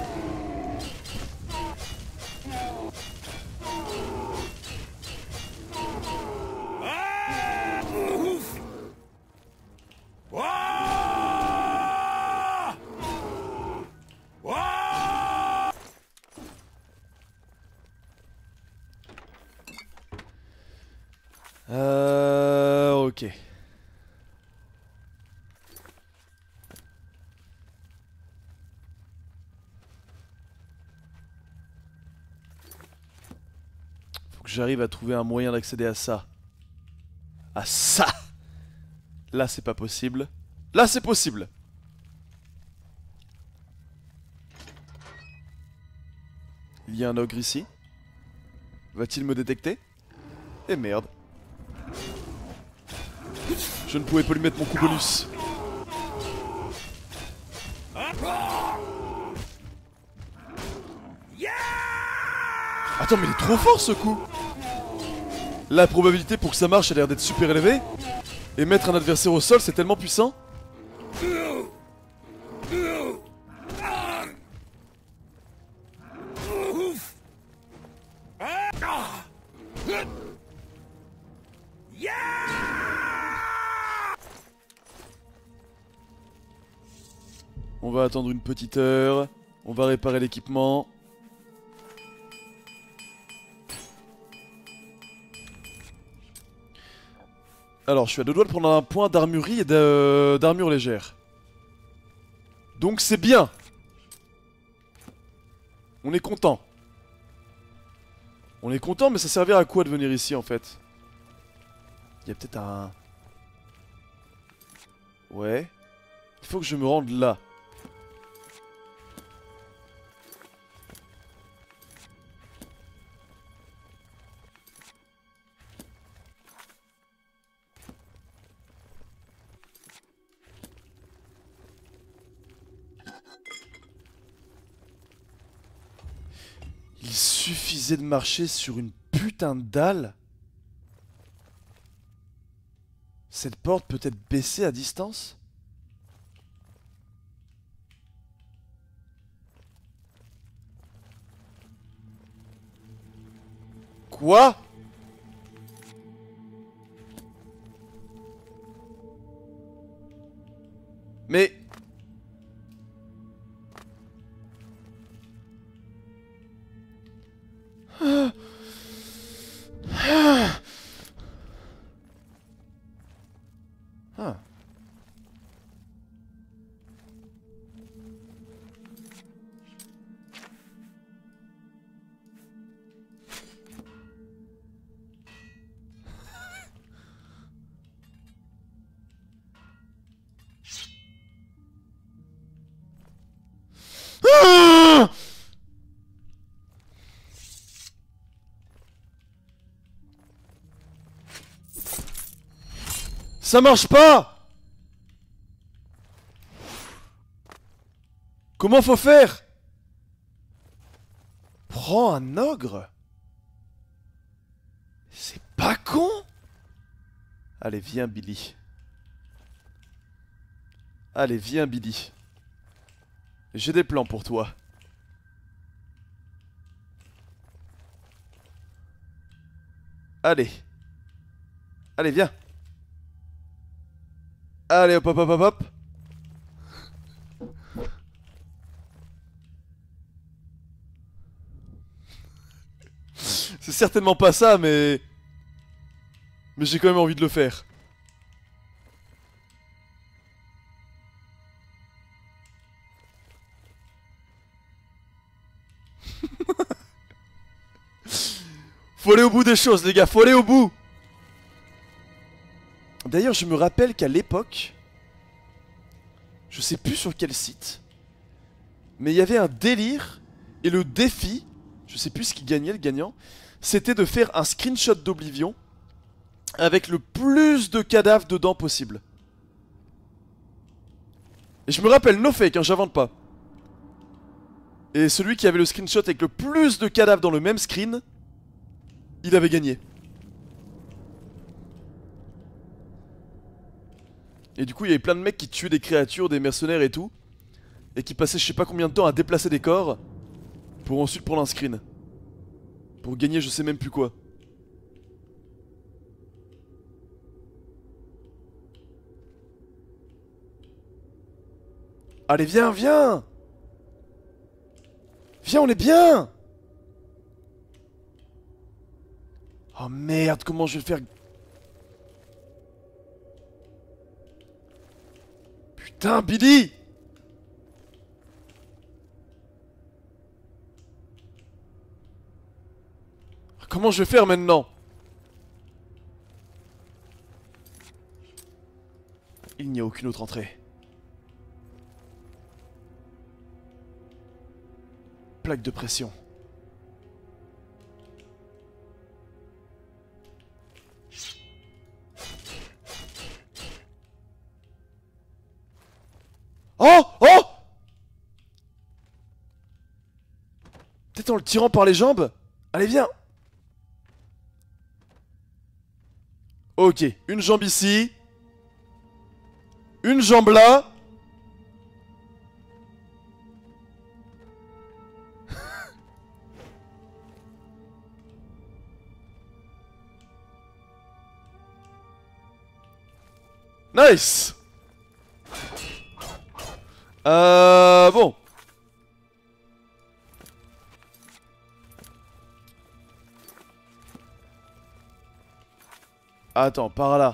Euh... Ok. Faut que j'arrive à trouver un moyen d'accéder à ça. À ça! Là c'est pas possible. Là c'est possible! Il y a un ogre ici. Va-t-il me détecter? Et merde. Je ne pouvais pas lui mettre mon coup bonus. Attends, mais il est trop fort ce coup! La probabilité pour que ça marche a l'air d'être super élevée. Et mettre un adversaire au sol, c'est tellement puissant. On va attendre une petite heure. On va réparer l'équipement. Alors, je suis à deux doigts de prendre un point d'armurerie et d'armure légère. Donc c'est bien. On est content. On est content, mais ça servira à quoi de venir ici en fait? Il y a peut-être un... Ouais. Il faut que je me rende là. Il suffisait de marcher sur une putain de dalle. Cette porte peut être baissée à distance? Quoi? Mais... Ah. Ah. Ah. Ah. Ça marche pas! Comment faut faire? Prends un ogre? C'est pas con? Allez, viens, Billy. Allez, viens, Billy. J'ai des plans pour toi. Allez. Allez, viens. Allez, hop, hop, hop, hop, hop. C'est certainement pas ça, mais... Mais j'ai quand même envie de le faire. Faut aller au bout des choses, les gars, faut aller au bout. D'ailleurs, je me rappelle qu'à l'époque... Je sais plus sur quel site... Mais il y avait un délire... Et le défi... Je sais plus ce qui gagnait, le gagnant... C'était de faire un screenshot d'Oblivion... Avec le plus de cadavres dedans possible. Et je me rappelle, no fake, hein, j'invente pas. Et celui qui avait le screenshot avec le plus de cadavres dans le même screen... Il avait gagné. Et du coup, il y avait plein de mecs qui tuaient des créatures, des mercenaires et tout. Et qui passaient je sais pas combien de temps à déplacer des corps. Pour ensuite prendre un screen. Pour gagner je sais même plus quoi. Allez, viens, viens! Viens, on est bien! Oh merde, comment je vais faire... Putain, Billy! Comment je vais faire maintenant? Il n'y a aucune autre entrée. Plaque de pression. Oh! Oh! Peut-être en le tirant par les jambes? Allez, viens! Ok, une jambe ici. Une jambe là. Nice! Euh... Bon. Attends, par là.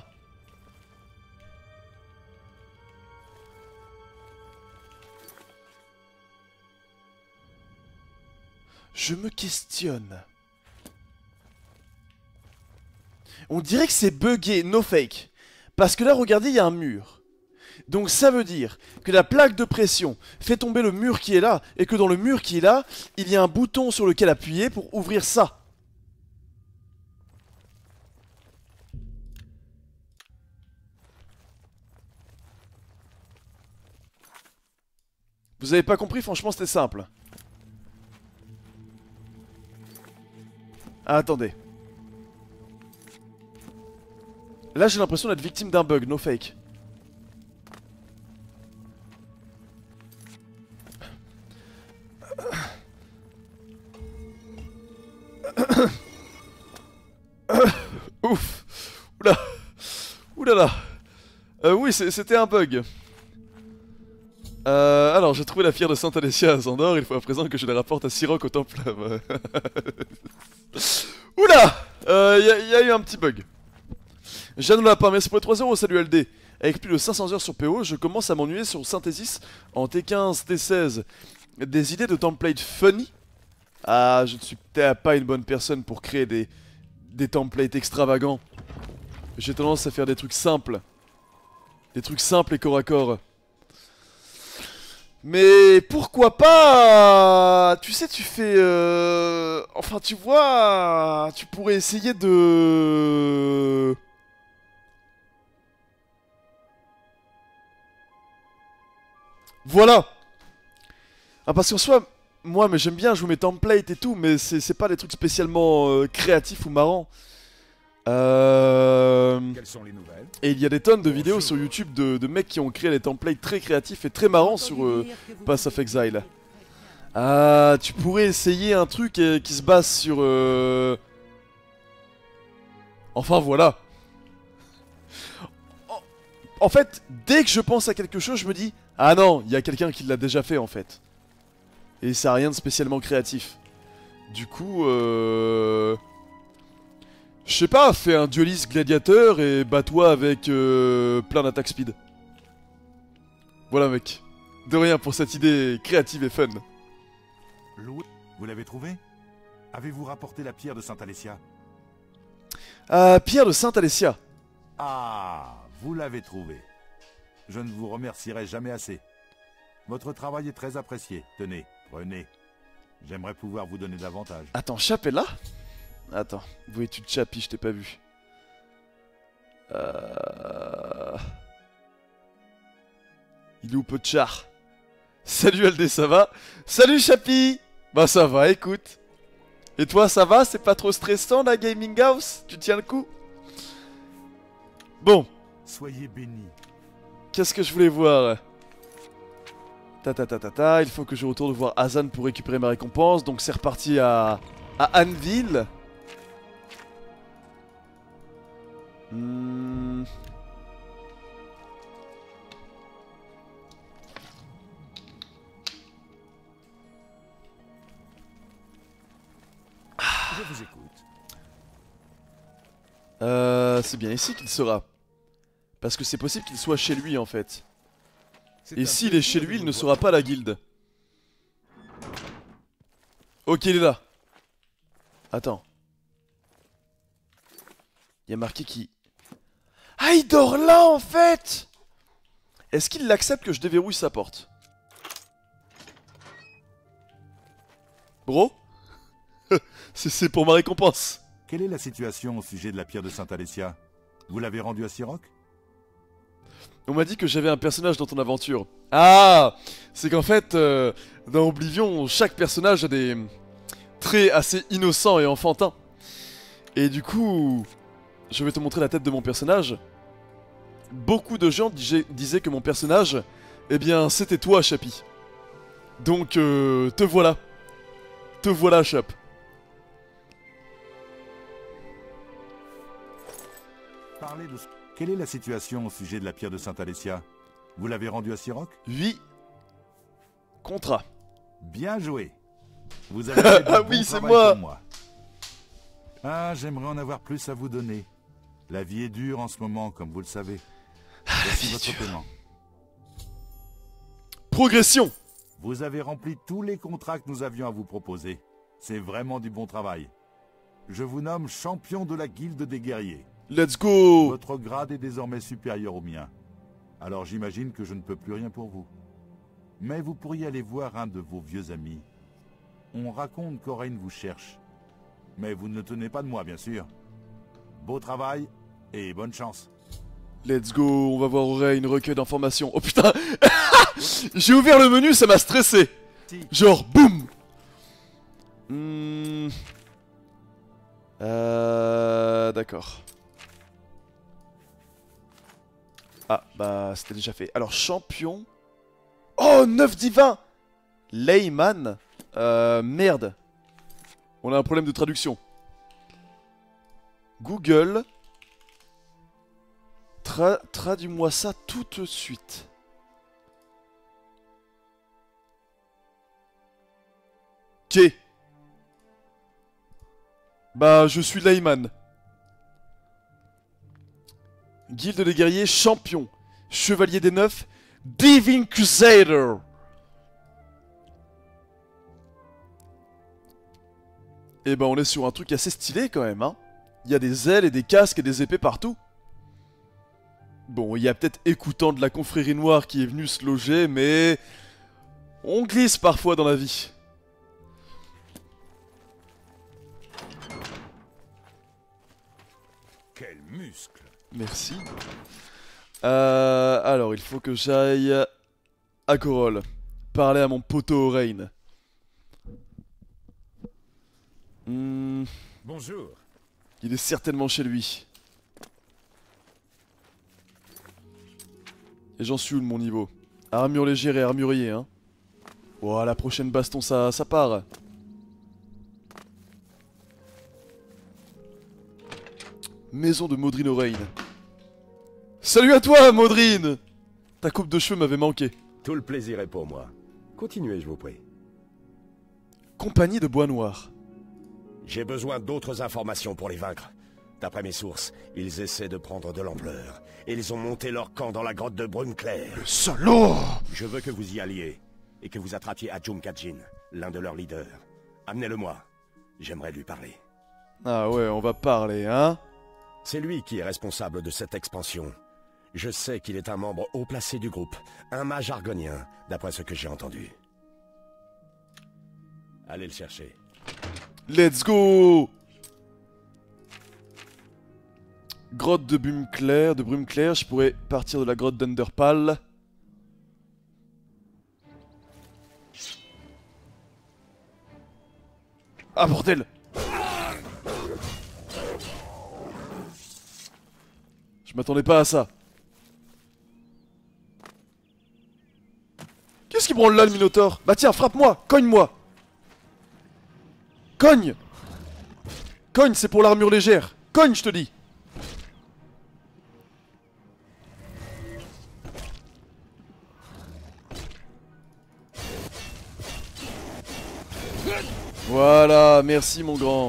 Je me questionne. On dirait que c'est buggé, no fake. Parce que là, regardez, il y a un mur. Donc ça veut dire que la plaque de pression fait tomber le mur qui est là, et que dans le mur qui est là, il y a un bouton sur lequel appuyer pour ouvrir ça. Vous avez pas compris, franchement c'était simple. Ah, attendez. Là j'ai l'impression d'être victime d'un bug, no fake. Ouf. Oula. Oulala. Euh, oui, c'était un bug. Euh, alors, j'ai trouvé la pierre de Sainte Alessia à Zandor, il faut à présent que je la rapporte à Siroc au temple. Oula. Euh, y, a, y a eu un petit bug. Jeanne Lapin, merci pour les trois euros, salut L D. Avec plus de cinq cents heures sur P O, je commence à m'ennuyer sur Synthesis en T quinze, T seize. Des idées de template funny? Ah, je ne suis peut-être pas une bonne personne pour créer des, des templates extravagants. J'ai tendance à faire des trucs simples. Des trucs simples et corps à corps. Mais pourquoi pas? Tu sais, tu fais... Euh... Enfin, tu vois... Tu pourrais essayer de... Voilà. Ah, parce qu'en soi, moi, mais j'aime bien jouer mes templates et tout, mais c'est pas des trucs spécialement euh, créatifs ou marrants. Euh... Quelles sont les nouvelles? Et il y a des tonnes de vidéos sur YouTube de, de mecs qui ont créé des templates très créatifs et très marrants sur euh, Path of Exile. Ah, tu pourrais essayer un truc euh, qui se base sur... Euh... Enfin, voilà. Oh, En fait, dès que je pense à quelque chose, je me dis ah non, il y a quelqu'un qui l'a déjà fait en fait. Et ça a rien de spécialement créatif. Du coup, euh... je sais pas, fais un dueliste gladiateur et bats-toi avec euh, plein d'attaques speed. Voilà mec. De rien pour cette idée créative et fun. Loué, vous l'avez trouvé? Avez-vous rapporté la pierre de Saint-Alessia? Euh, Pierre de Saint-Alessia. Ah, vous l'avez trouvé. Je ne vous remercierai jamais assez. Votre travail est très apprécié. Tenez, prenez. J'aimerais pouvoir vous donner davantage. Attends, Chap est là? Attends, où es-tu de Chapi? Je t'ai pas vu. Euh... Il est où Pochar? Salut Aldé, ça va? Salut Chapi! Bah ça va, écoute. Et toi, ça va? C'est pas trop stressant la Gaming House? Tu tiens le coup? Bon. Soyez bénis. Qu'est-ce que je voulais voir? Ta ta ta ta ta, il faut que je retourne voir Hazan pour récupérer ma récompense. Donc c'est reparti à, à Anvil. Hmm. Je vous écoute. Euh, c'est bien ici qu'il sera. Parce que c'est possible qu'il soit chez lui en fait. Et s'il est chez lui, il ne sera pas à la guilde. Ok, il est là. Attends. Il y a marqué qui... Ah, il dort là en fait! Est-ce qu'il accepte que je déverrouille sa porte? Bro? C'est pour ma récompense. Quelle est la situation au sujet de la pierre de Saint-Alessia? Vous l'avez rendue à Siroc? On m'a dit que j'avais un personnage dans ton aventure. Ah! C'est qu'en fait, euh, dans Oblivion, chaque personnage a des traits assez innocents et enfantins. Et du coup, je vais te montrer la tête de mon personnage. Beaucoup de gens disaient, disaient que mon personnage, eh bien, c'était toi, Chapi. Donc, euh, te voilà. Te voilà, Chap. Parlez de... Quelle est la situation au sujet de la pierre de Saint-Alessia? Vous l'avez rendue à Siroc? huit contrats. Bien joué. Vous avez fait du Ah bon oui, c'est travail moi. pour moi. Ah, j'aimerais en avoir plus à vous donner. La vie est dure en ce moment, comme vous le savez. Voici votre paiement. Progression. Vous avez rempli tous les contrats que nous avions à vous proposer. C'est vraiment du bon travail. Je vous nomme champion de la guilde des guerriers. Let's go. Votre grade est désormais supérieur au mien. Alors j'imagine que je ne peux plus rien pour vous. Mais vous pourriez aller voir un de vos vieux amis. On raconte qu'Oraine vous cherche. Mais vous ne le tenez pas de moi, bien sûr. Beau travail et bonne chance. Let's go, on va voir Auray, une recueil d'informations. Oh putain. J'ai ouvert le menu, ça m'a stressé. Genre, boum. Hmm. Euh... D'accord. Ah, bah, c'était déjà fait. Alors, champion... Oh, neuf divin. Layman. Euh, merde. On a un problème de traduction. Google... Tra Traduis-moi ça tout de suite. Ok. Bah, je suis Layman. Guilde des guerriers, champion. Chevalier des neufs, Divine Crusader. Et bah, on est sur un truc assez stylé quand même, hein. Il y a des ailes et des casques et des épées partout. Bon, il y a peut-être Écoutant de la confrérie noire qui est venu se loger, mais... on glisse parfois dans la vie. Quel muscle! Merci. Euh, alors, il faut que j'aille à Corol. Parler à mon poteau Rain. Hmm, Bonjour. il est certainement chez lui. Et j'en suis où de mon niveau? Armure légère et armurier, hein. Oh, la prochaine baston, ça, ça part. Maison de Maudrine Oreille. Salut à toi, Maudrine! Ta coupe de cheveux m'avait manqué. Tout le plaisir est pour moi. Continuez, je vous prie. Compagnie de Bois Noir. J'ai besoin d'autres informations pour les vaincre. D'après mes sources, ils essaient de prendre de l'ampleur. Et ils ont monté leur camp dans la grotte de Brume Claire. Salaud! Je veux que vous y alliez. Et que vous attrapiez Adjum Kajin, l'un de leurs leaders. Amenez-le-moi. J'aimerais lui parler. Ah ouais, on va parler, hein? C'est lui qui est responsable de cette expansion. Je sais qu'il est un membre haut placé du groupe. Un mage argonien, d'après ce que j'ai entendu. Allez le chercher. Let's go! Grotte de Brume Claire, de Brume Claire, je pourrais partir de la grotte d'Underpal. Ah bordel! Je m'attendais pas à ça. Qu'est-ce qui branle là le Minotaure? Bah tiens, frappe-moi! Cogne-moi! Cogne! Cogne, c'est pour l'armure légère! Cogne, je te dis! Voilà, merci mon grand.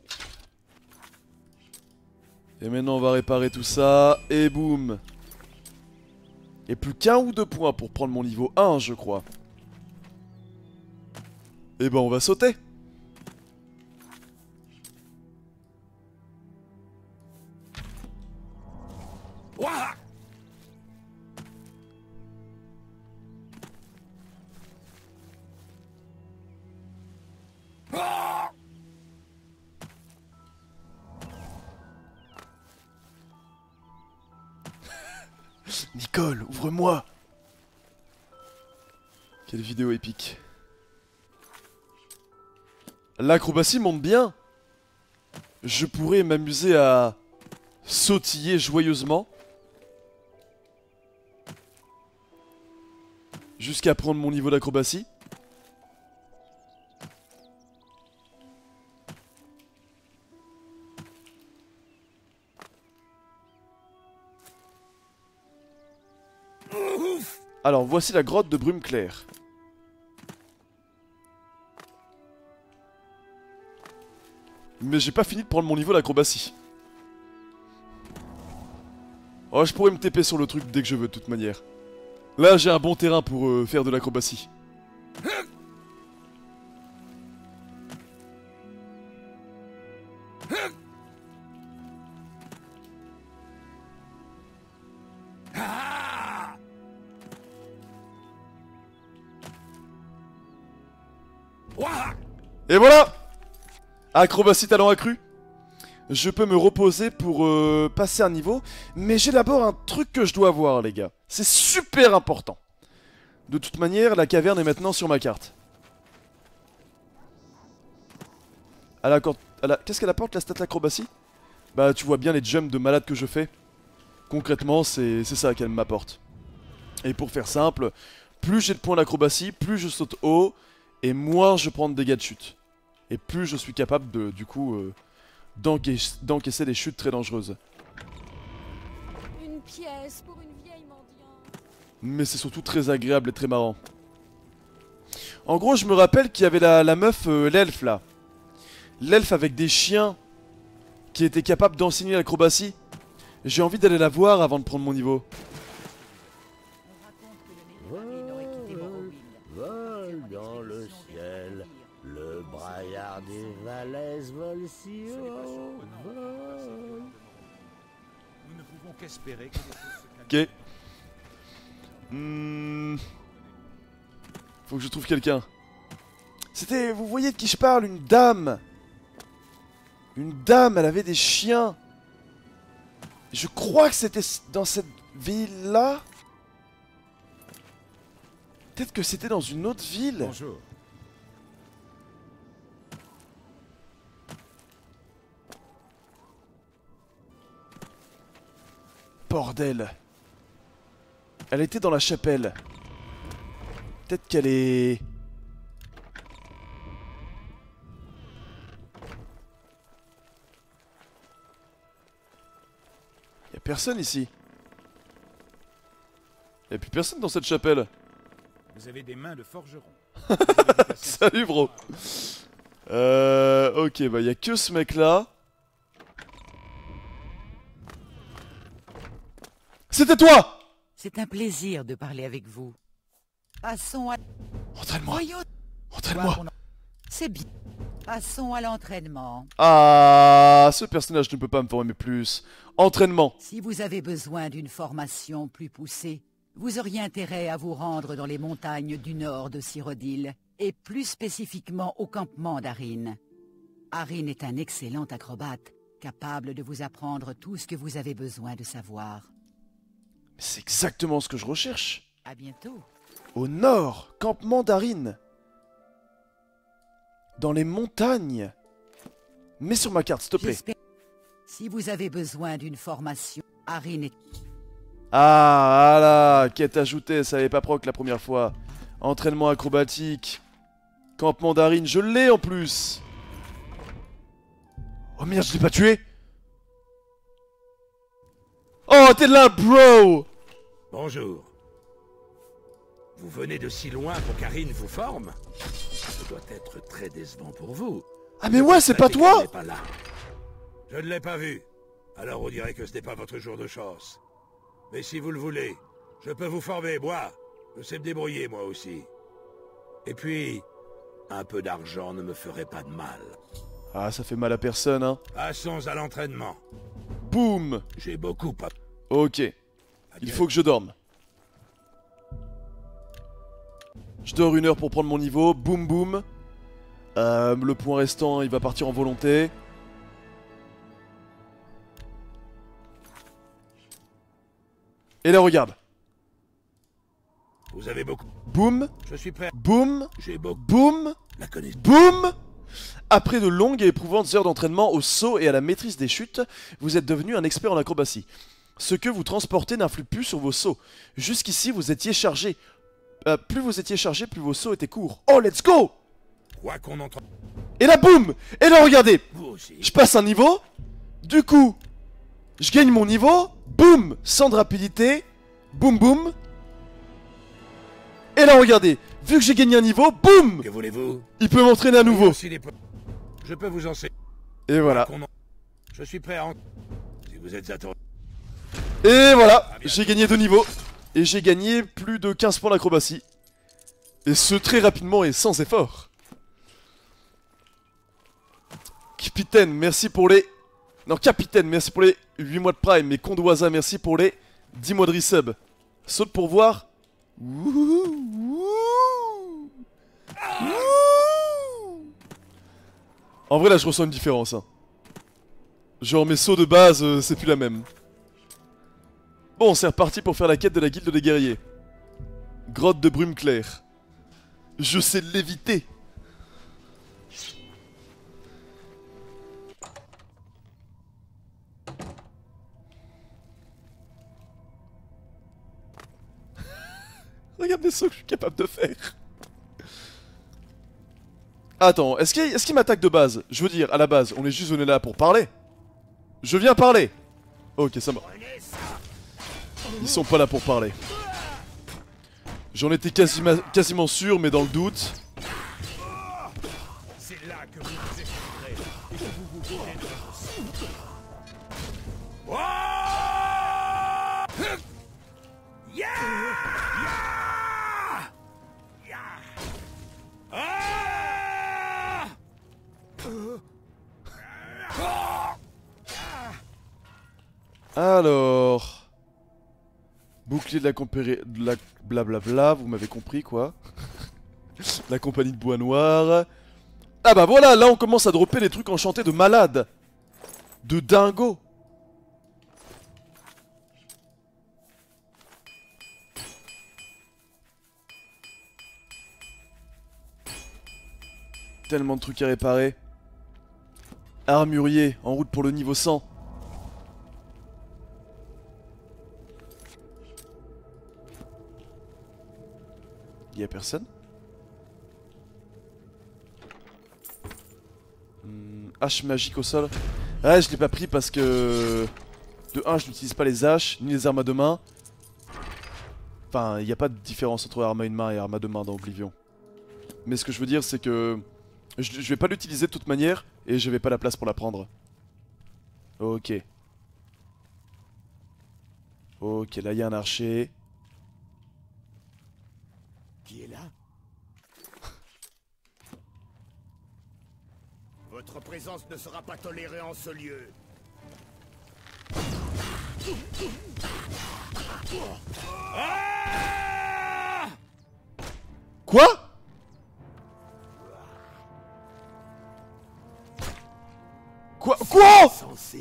Et maintenant on va réparer tout ça, et boum. Et plus qu'un ou deux points pour prendre mon niveau un, je crois. Et ben on va sauter. Ouah! Ah! Nicole, ouvre-moi. Quelle vidéo épique. L'acrobatie monte bien. Je pourrais m'amuser à sautiller joyeusement. Jusqu'à prendre mon niveau d'acrobatie. Alors, voici la grotte de Brume Claire. Mais j'ai pas fini de prendre mon niveau d'acrobatie. Oh, je pourrais me T P sur le truc dès que je veux, de toute manière. Là, j'ai un bon terrain pour euh, faire de l'acrobatie. Et voilà! Acrobatie talent accru. Je peux me reposer pour euh, passer un niveau. Mais j'ai d'abord un truc que je dois voir, les gars. C'est super important. De toute manière, la caverne est maintenant sur ma carte. Elle accorde... Elle a... Qu'est-ce qu'elle apporte, la stat acrobatie? Bah, tu vois bien les jumps de malade que je fais. Concrètement, c'est ça qu'elle m'apporte. Et pour faire simple, plus j'ai de points d'acrobatie, plus je saute haut, et moins je prends de dégâts de chute. Et plus je suis capable de, du coup, euh, d'encaisser d'encaisser des chutes très dangereuses. Une pièce pour une vieille mendiante. Mais c'est surtout très agréable et très marrant. En gros, je me rappelle qu'il y avait la, la meuf, euh, l'elfe là. L'elfe avec des chiens qui était capable d'enseigner l'acrobatie. J'ai envie d'aller la voir avant de prendre mon niveau. On raconte que le Néthramine aurait quitté Morrowind. Vole dans le ciel, le braillard des falaises vole si haut, vole. Nous ne pouvons qu'espérer que les choses se calment. Ok. Hmm. Faut que je trouve quelqu'un. C'était, vous voyez de qui je parle, une dame. Une dame, elle avait des chiens. Je crois que c'était dans cette ville-là. Peut-être que c'était dans une autre ville. Bonjour. Bordel. Elle était dans la chapelle. Peut-être qu'elle est... Y'a personne ici. Y'a plus personne dans cette chapelle. Vous avez des mains de forgeron. Salut bro. Euh... Ok, bah y'a que ce mec là. C'était toi! C'est un plaisir de parler avec vous. Passons à... Entraîne-moi. Voyons... Entraîne-moi. C'est bien. Passons à l'entraînement. Ah, ce personnage ne peut pas me former plus. Entraînement. Si vous avez besoin d'une formation plus poussée, vous auriez intérêt à vous rendre dans les montagnes du nord de Cyrodiil, et plus spécifiquement au campement d'Arin. Arin est un excellent acrobate, capable de vous apprendre tout ce que vous avez besoin de savoir. C'est exactement ce que je recherche. À bientôt. Au nord, campement d'Arin. Dans les montagnes. Mets sur ma carte, s'il te plaît. J'espère... Si vous avez besoin d'une formation, Arin est... Ah, voilà, quête ajoutée, ça avait pas proc la première fois. Entraînement acrobatique. Campement d'Arin, je l'ai en plus. Oh merde, je l'ai pas tué. Oh, t'es là, bro. Bonjour. Vous venez de si loin pour qu'Arin vous forme? Ce doit être très décevant pour vous. Ah mais ouais, c'est pas toi. Pas là. Je ne l'ai pas vu. Alors on dirait que ce n'est pas votre jour de chance. Mais si vous le voulez, je peux vous former, moi. Je sais me débrouiller, moi aussi. Et puis, un peu d'argent ne me ferait pas de mal. Ah, ça fait mal à personne, hein. Passons à l'entraînement. Boum. J'ai beaucoup pas... Ok. Il faut que je dorme. Je dors une heure pour prendre mon niveau. Boum boum. Euh, le point restant, il va partir en volonté. Et là, regarde. Vous avez beaucoup... Boum. Je suis prêt. Boum. J'ai beaucoup... Boum. La connaissance. Boum. Après de longues et éprouvantes heures d'entraînement au saut et à la maîtrise des chutes, vous êtes devenu un expert en acrobatie. Ce que vous transportez n'influe plus sur vos sauts. Jusqu'ici, vous étiez chargé. Euh, plus vous étiez chargé, plus vos sauts étaient courts. Oh, let's go! Quoi qu'on entend... Et là, boum! Et là, regardez! Vous aussi. Je passe un niveau. Du coup, je gagne mon niveau. Boum! Sans de rapidité. Boum, boum. Et là, regardez. Vu que j'ai gagné un niveau, boum! Que voulez-vous? Il peut m'entraîner à nouveau. Aussi les... Je peux vous enseigner. Et voilà. En... Je suis prêt à... En... Si vous êtes attendu. Et voilà, j'ai gagné deux niveaux. Et j'ai gagné plus de quinze points d'acrobatie. Et ce très rapidement et sans effort. Capitaine, merci pour les... Non, capitaine, merci pour les huit mois de prime. Et Condoisa, merci pour les dix mois de resub. Saute pour voir. Wouhou, wouhou, wouhou. En vrai, là, je ressens une différence. Hein. Genre, mes sauts de base, euh, c'est plus la même. Bon, c'est reparti pour faire la quête de la guilde des guerriers. Grotte de brume claire. Je sais l'éviter. Regarde les sauts que je suis capable de faire. Attends, est-ce qu'il est-ce qu'il m'attaque de base? Je veux dire, à la base, on est juste venu là pour parler. Je viens parler. Ok, ça va. Ils sont pas là pour parler. J'en étais quasiment, quasiment sûr, mais dans le doute. C'est là que vous vous expliquerez et que vous vous verrez de Yeah! Alors... Bouclier de la compagnie... de la... blablabla, vous m'avez compris quoi. La compagnie de bois noir. Ah bah voilà, là on commence à dropper des trucs enchantés de malade. De dingo. Tellement de trucs à réparer. Armurier, en route pour le niveau cent. Y'a personne. hmm, Hache magique au sol. Ah, je l'ai pas pris parce que... De un, je n'utilise pas les haches, ni les armes à deux mains. Enfin, il n'y a pas de différence entre arme à une main et arme à deux mains dans Oblivion. Mais ce que je veux dire, c'est que je, je vais pas l'utiliser de toute manière et je vais pas la place pour la prendre. Ok. Ok, là il y a un archer. Qui est là? Votre présence ne sera pas tolérée en ce lieu. Quoi? Quoi? Quoi? Censé...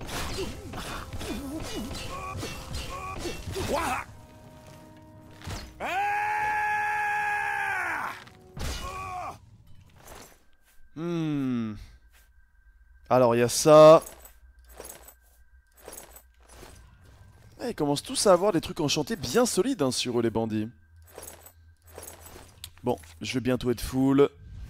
Hmm. Alors il y a ça. Eh, ils commencent tous à avoir des trucs enchantés bien solides hein, sur eux les bandits. Bon, je vais bientôt être full.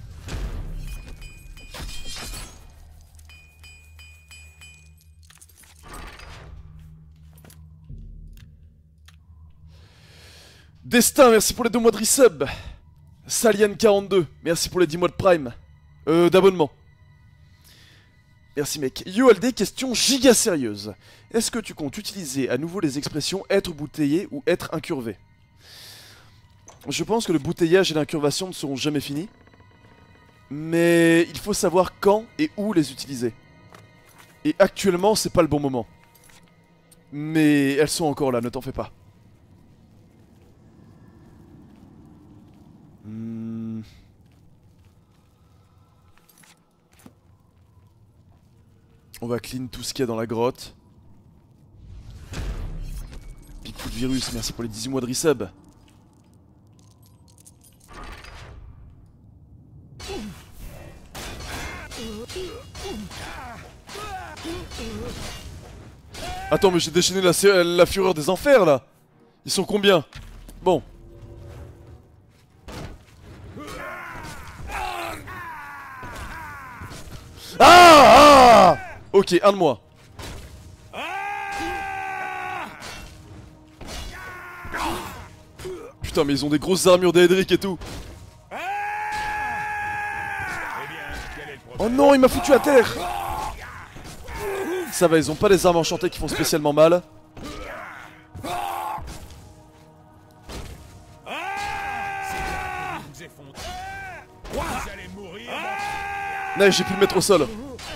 Destin, merci pour les deux mois de resub. Salian quarante-deux, merci pour les dix mois de prime. Euh, d'abonnement. Merci mec. Yo L D, question giga sérieuse. Est-ce que tu comptes utiliser à nouveau les expressions être bouteillé ou être incurvé? Je pense que le bouteillage et l'incurvation ne seront jamais finis. Mais il faut savoir quand et où les utiliser. Et actuellement, c'est pas le bon moment. Mais elles sont encore là, ne t'en fais pas. Hmm. On va clean tout ce qu'il y a dans la grotte. Bigfoot Virus, merci pour les dix-huit mois de resub. Attends, mais j'ai déchaîné la, la fureur des enfers là. Ils sont combien? Bon. Ah, ah. Ok, un de moi. Putain, mais ils ont des grosses armures d'Edric et tout. Oh non, il m'a foutu à terre. Ça va, ils ont pas des armes enchantées qui font spécialement mal. Non, j'ai pu le mettre au sol.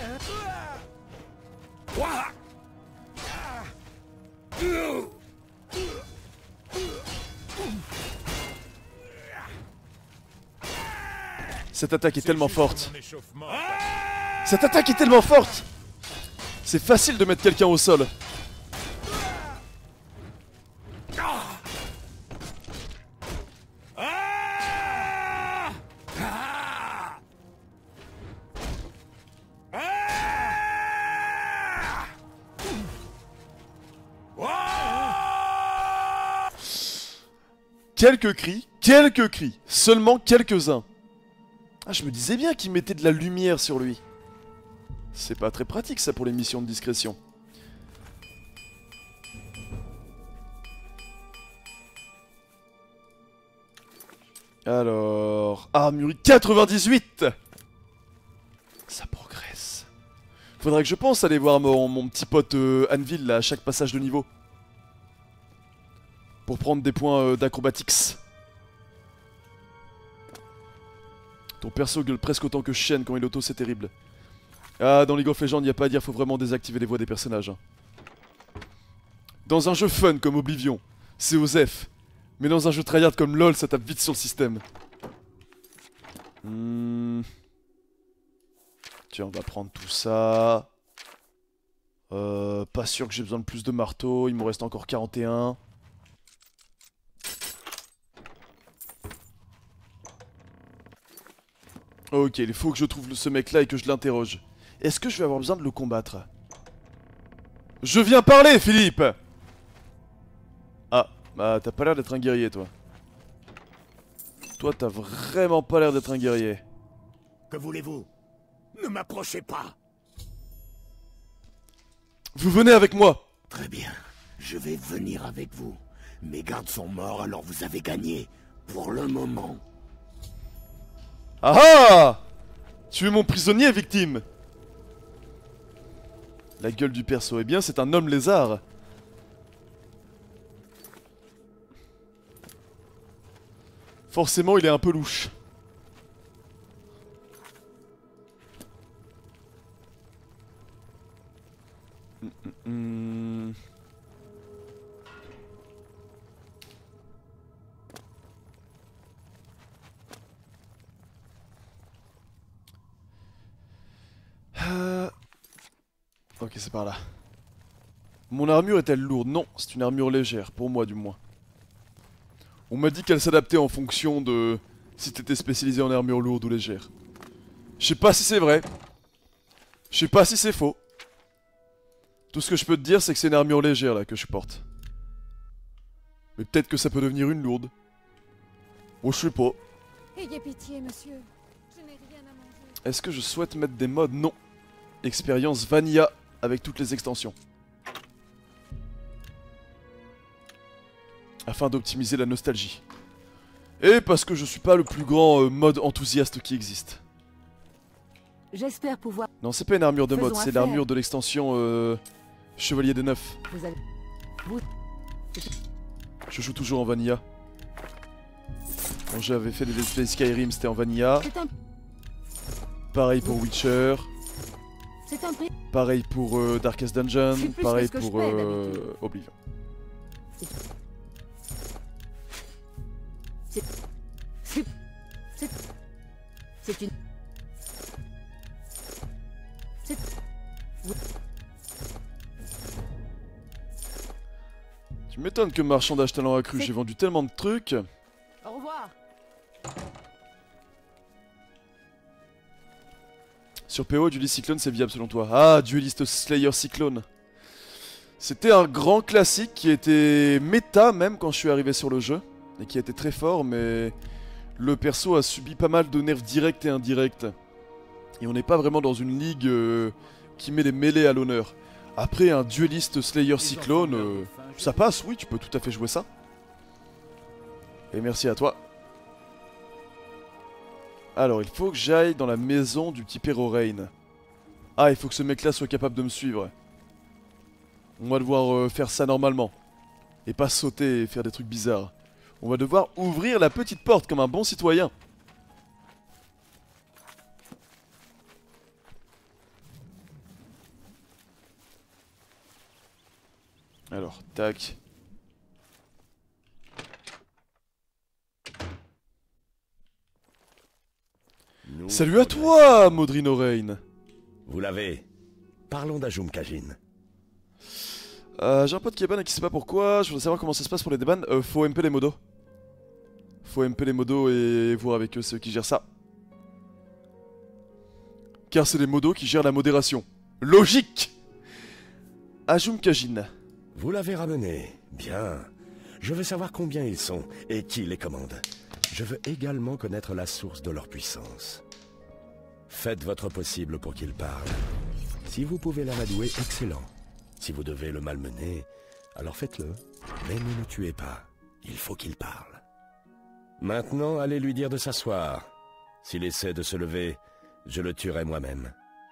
Cette attaque est tellement forte. Cette attaque est tellement forte. C'est facile de mettre quelqu'un au sol. Quelques cris, quelques cris, seulement quelques-uns. Ah, je me disais bien qu'il mettait de la lumière sur lui. C'est pas très pratique ça pour les missions de discrétion. Alors... Armurerie quatre-vingt-dix-huit. Ça progresse. Faudrait que je pense aller voir mon, mon petit pote euh, Anvil là, à chaque passage de niveau. Pour prendre des points euh, d'acrobatics. Ton perso gueule presque autant que Shen quand il auto, c'est terrible. Ah, dans League of Legends, y a pas à dire, faut vraiment désactiver les voix des personnages. Hein. Dans un jeu fun comme Oblivion, c'est osef. Mais dans un jeu tryhard comme LoL, ça tape vite sur le système. Hmm. Tiens, on va prendre tout ça. Euh, pas sûr que j'ai besoin de plus de marteaux, il me reste encore quarante et un. Ok, il faut que je trouve ce mec là et que je l'interroge. Est-ce que je vais avoir besoin de le combattre? Je viens parler, Philippe! Ah, bah t'as pas l'air d'être un guerrier, toi. Toi, t'as vraiment pas l'air d'être un guerrier. Que voulez-vous? Ne m'approchez pas! Vous venez avec moi! Très bien, je vais venir avec vous. Mes gardes sont morts, alors vous avez gagné. Pour le moment. Ah ah! Tu es mon prisonnier, victime! La gueule du perso, eh bien c'est un homme lézard. Forcément il est un peu louche. Hum, hum, hum. Euh... Ok, c'est par là. Mon armure est-elle lourde? Non, c'est une armure légère, pour moi du moins. On m'a dit qu'elle s'adaptait en fonction de si t'étais spécialisé en armure lourde ou légère. Je sais pas si c'est vrai. Je sais pas si c'est faux. Tout ce que je peux te dire, c'est que c'est une armure légère là que je porte. Mais peut-être que ça peut devenir une lourde. Oh, je sais pas. Ayez pitié, monsieur. Je n'ai rien à manger. Est-ce que je souhaite mettre des mods? Non. Expérience Vanilla avec toutes les extensions. Afin d'optimiser la nostalgie. Et parce que je suis pas le plus grand euh, mode enthousiaste qui existe. J'espère pouvoir... Non, c'est pas une armure de Faisons mode, c'est affaire. l'armure de l'extension euh, Chevalier des Neufs. Vous allez... Vous... Je joue toujours en Vanilla. Quand j'avais fait des Let's Play Skyrim, c'était en Vanilla. C'est un... Pareil pour Witcher. C'est un prix... Pareil pour euh, Darkest Dungeon. Je suis plus Pareil que ce que pour je fais, euh, d'habitude. Oblivion. C'est... C'est... C'est... C'est une... C'est... Tu m'étonnes que marchandage talent accru, C'est- j'ai vendu tellement de trucs. Au revoir. Sur P O, Duelist Cyclone, c'est viable selon toi? Ah, Duelist Slayer Cyclone. C'était un grand classique qui était méta même quand je suis arrivé sur le jeu. Et qui était très fort, mais le perso a subi pas mal de nerfs directs et indirects. Et on n'est pas vraiment dans une ligue euh, qui met les mêlées à l'honneur. Après, un Duelist Slayer Cyclone, euh, ça passe, oui, tu peux tout à fait jouer ça. Et merci à toi. Alors, il faut que j'aille dans la maison du petit Pérorain. Ah, il faut que ce mec-là soit capable de me suivre. On va devoir euh, faire ça normalement. Et pas sauter et faire des trucs bizarres. On va devoir ouvrir la petite porte comme un bon citoyen. Alors, tac. Nous, Salut à toi, Maudrine Orein. Vous l'avez. Parlons d'Ajum Kajin. Euh, j'ai un pote qui est ban et qui sait pas pourquoi. Je voudrais savoir comment ça se passe pour les débans. Euh, faut M P les modos. Faut M P les modos et voir avec eux ceux qui gèrent ça. Car c'est les modos qui gèrent la modération. Logique. Ajum Kajin. Vous l'avez ramené. Bien. Je veux savoir combien ils sont et qui les commande. Je veux également connaître la source de leur puissance. Faites votre possible pour qu'il parle. Si vous pouvez l'amadouer, excellent. Si vous devez le malmener, alors faites-le. Mais ne le tuez pas. Il faut qu'il parle. Maintenant, allez lui dire de s'asseoir. S'il essaie de se lever, je le tuerai moi-même.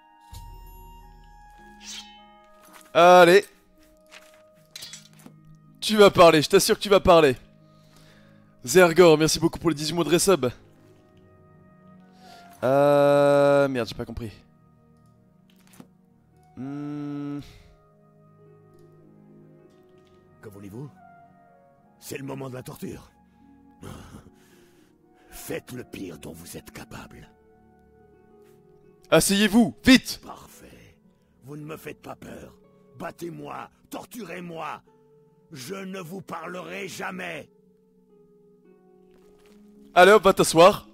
Allez. Tu vas parler, je t'assure que tu vas parler. Zergor, merci beaucoup pour les dix-huit mots de resub. Euh... Merde, j'ai pas compris. Hmm... Que voulez-vous? C'est le moment de la torture. Faites le pire dont vous êtes capable. Asseyez-vous, vite. Parfait. Vous ne me faites pas peur. Battez-moi, torturez-moi. Je ne vous parlerai jamais. Allez hop, va t'asseoir.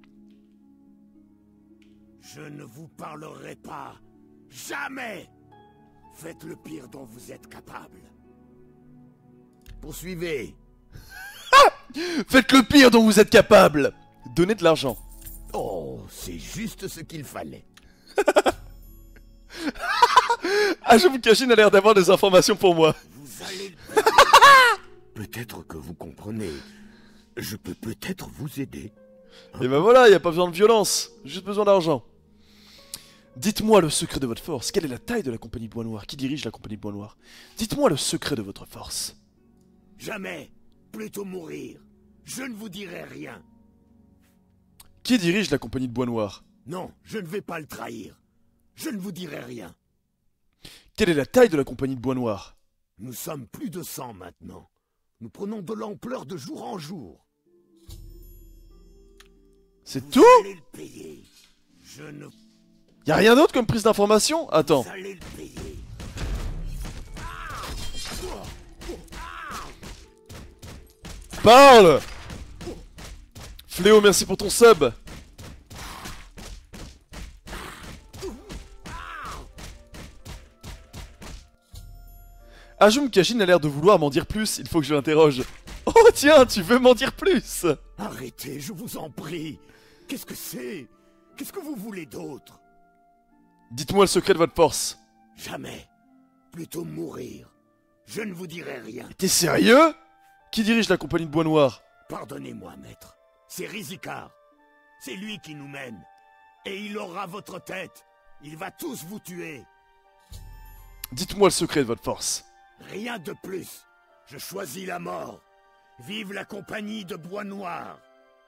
Je ne vous parlerai pas. Jamais. Faites le pire dont vous êtes capable. Poursuivez. Faites le pire dont vous êtes capable. Donnez de l'argent. Oh, c'est juste ce qu'il fallait. Ajum Kajin a l'air d'avoir des informations pour moi. Vous allez... Peut-être que vous comprenez. Je peux peut-être vous aider. Et ben voilà, il n'y a pas besoin de violence, juste besoin d'argent. Dites-moi le secret de votre force. Quelle est la taille de la compagnie Bois Noir? Qui dirige la compagnie Bois Noir? Dites-moi le secret de votre force. Jamais. Plutôt mourir. Je ne vous dirai rien. Qui dirige la compagnie de Bois Noir? Non, je ne vais pas le trahir. Je ne vous dirai rien. Quelle est la taille de la compagnie de Bois Noir? Nous sommes plus de cent maintenant. Nous prenons de l'ampleur de jour en jour. C'est Vous tout? allez le payer. Je ne... Y'a rien d'autre comme prise d'information? Attends. Vous allez le payer. Parle! Fléau, merci pour ton sub. Ajum Kajin a l'air de vouloir m'en dire plus, il faut que je l'interroge. Oh tiens, tu veux m'en dire plus? Arrêtez, je vous en prie. Qu'est-ce que c'est? Qu'est-ce que vous voulez d'autre? Dites-moi le secret de votre force. Jamais. Plutôt mourir. Je ne vous dirai rien. T'es sérieux? Qui dirige la compagnie de Bois Noir? Pardonnez-moi, maître. C'est Rizikar. C'est lui qui nous mène. Et il aura votre tête. Il va tous vous tuer. Dites-moi le secret de votre force. Rien de plus. Je choisis la mort. Vive la compagnie de Bois Noir.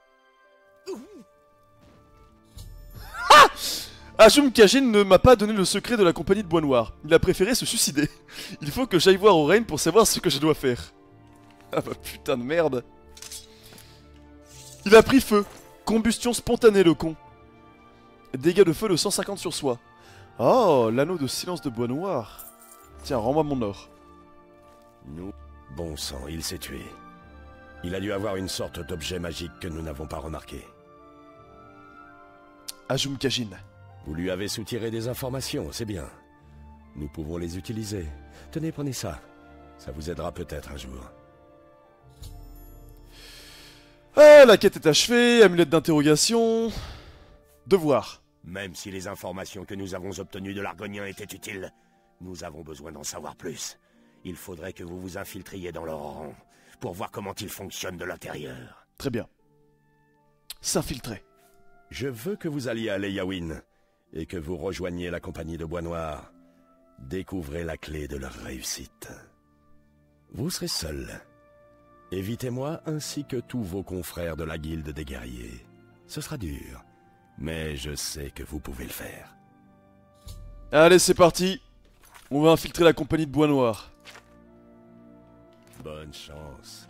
Ajum Kajin ne m'a pas donné le secret de la compagnie de Bois Noir. Il a préféré se suicider. Il faut que j'aille voir Orein pour savoir ce que je dois faire. Ah bah putain de merde. Il a pris feu. Combustion spontanée le con. Dégâts de feu de cent cinquante sur soi. Oh, l'anneau de silence de Bois Noir. Tiens, rends-moi mon or. Nous... Bon sang, il s'est tué. Il a dû avoir une sorte d'objet magique que nous n'avons pas remarqué. Ajum Kajin. Vous lui avez soutiré des informations, c'est bien. Nous pouvons les utiliser. Tenez, prenez ça. Ça vous aidera peut-être un jour. Ah, la quête est achevée, amulette d'interrogation... Devoir. Même si les informations que nous avons obtenues de l'Argonien étaient utiles, nous avons besoin d'en savoir plus. Il faudrait que vous vous infiltriez dans leur rang, pour voir comment ils fonctionnent de l'intérieur. Très bien. S'infiltrer. Je veux que vous alliez à Leyawin, et que vous rejoigniez la compagnie de Bois Noir. Découvrez la clé de leur réussite. Vous serez seul. Évitez-moi ainsi que tous vos confrères de la guilde des guerriers. Ce sera dur, mais je sais que vous pouvez le faire. Allez, c'est parti. On va infiltrer la compagnie de Bois Noir. Bonne chance.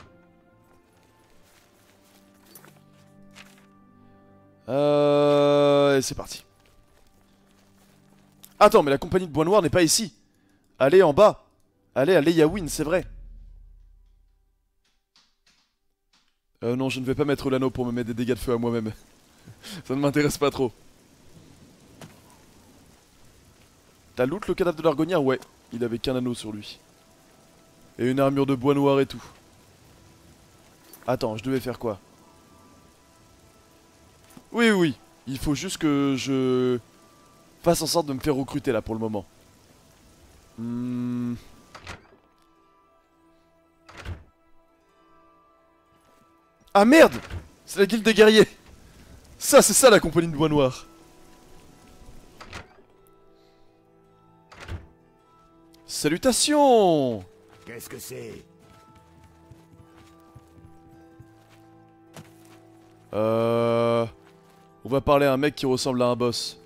Euh... Et c'est parti. Attends, mais la compagnie de Bois Noir n'est pas ici. Allez en bas. Allez à Leyawin, c'est vrai. Euh non, je ne vais pas mettre l'anneau pour me mettre des dégâts de feu à moi-même. Ça ne m'intéresse pas trop. T'as loot le cadavre de l'Argonien? Ouais, il avait qu'un anneau sur lui. Et une armure de bois noir et tout. Attends, je devais faire quoi? Oui, oui, oui. Il faut juste que je fasse en sorte de me faire recruter là pour le moment. Hmm... Ah merde! C'est la guilde des guerriers! Ça, c'est ça la compagnie de Bois Noir. Salutations! Qu'est-ce que c'est? Euh... On va parler à un mec qui ressemble à un boss.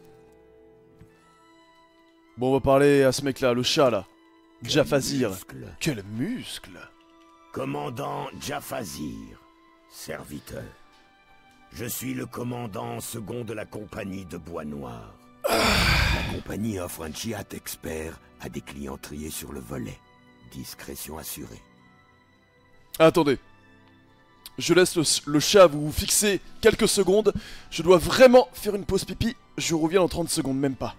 Bon, on va parler à ce mec là, le chat là. Jafazir. Muscle. Quel muscle! Commandant Jafazir, serviteur. Je suis le commandant second de la compagnie de Bois Noir. La compagnie offre un djihad expert à des clients triés sur le volet. Discrétion assurée. Attendez. Je laisse le, le chat vous fixer quelques secondes. Je dois vraiment faire une pause pipi. Je reviens dans trente secondes, même pas.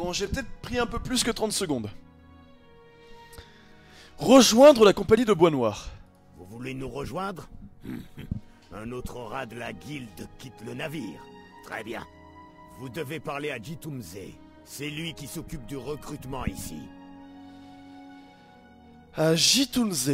Bon, j'ai peut-être pris un peu plus que trente secondes. Rejoindre la compagnie de Bois Noir. Vous voulez nous rejoindre? Un autre rat de la guilde quitte le navire. Très bien. Vous devez parler à Jitumze. C'est lui qui s'occupe du recrutement ici. À Jitunze.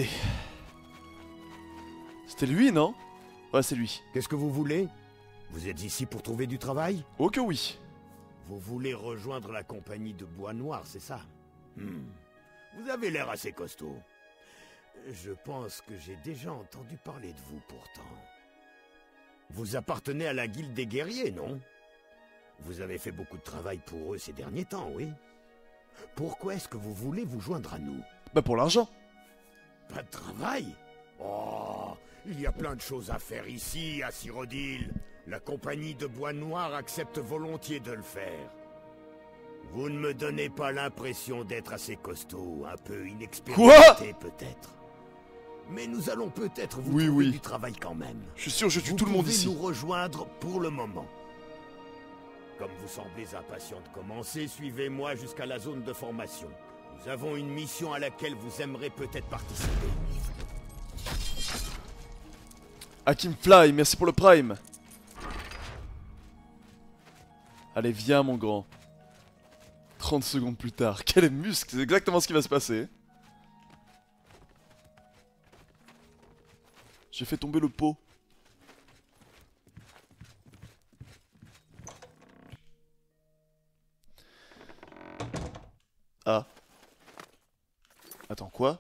C'était lui, non? Ouais, c'est lui. Qu'est-ce que vous voulez? Vous êtes ici pour trouver du travail? Oh que oui. Vous voulez rejoindre la compagnie de Bois Noir, c'est ça? Hmm. Vous avez l'air assez costaud. Je pense que j'ai déjà entendu parler de vous pourtant. Vous appartenez à la guilde des guerriers, non? Vous avez fait beaucoup de travail pour eux ces derniers temps, oui? Pourquoi est-ce que vous voulez vous joindre à nous? Bah pour l'argent. Pas de travail? Oh, il y a plein de choses à faire ici, à Cyrodiil. La compagnie de Bois Noir accepte volontiers de le faire. Vous ne me donnez pas l'impression d'être assez costaud, un peu inexpérimenté peut-être. Mais nous allons peut-être vous Oui, trouver oui. du travail quand même. Je suis sûr, je tue Vous tout le monde pouvez ici. nous rejoindre pour le moment. Comme vous semblez impatient de commencer, suivez-moi jusqu'à la zone de formation. Nous avons une mission à laquelle vous aimerez peut-être participer. Hakim Fly, merci pour le prime. Allez, viens mon grand. trente secondes plus tard. Quel muscle, c'est exactement ce qui va se passer. J'ai fait tomber le pot. Ah. Attends, quoi?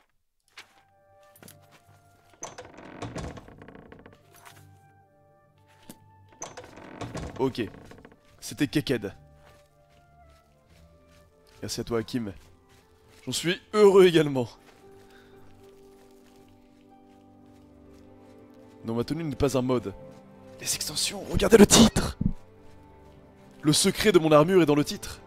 Ok. C'était Keked. Merci à toi, Hakim. J'en suis heureux également. Non, ma tenue n'est pas un mode. Les extensions, regardez le titre! Le secret de mon armure est dans le titre.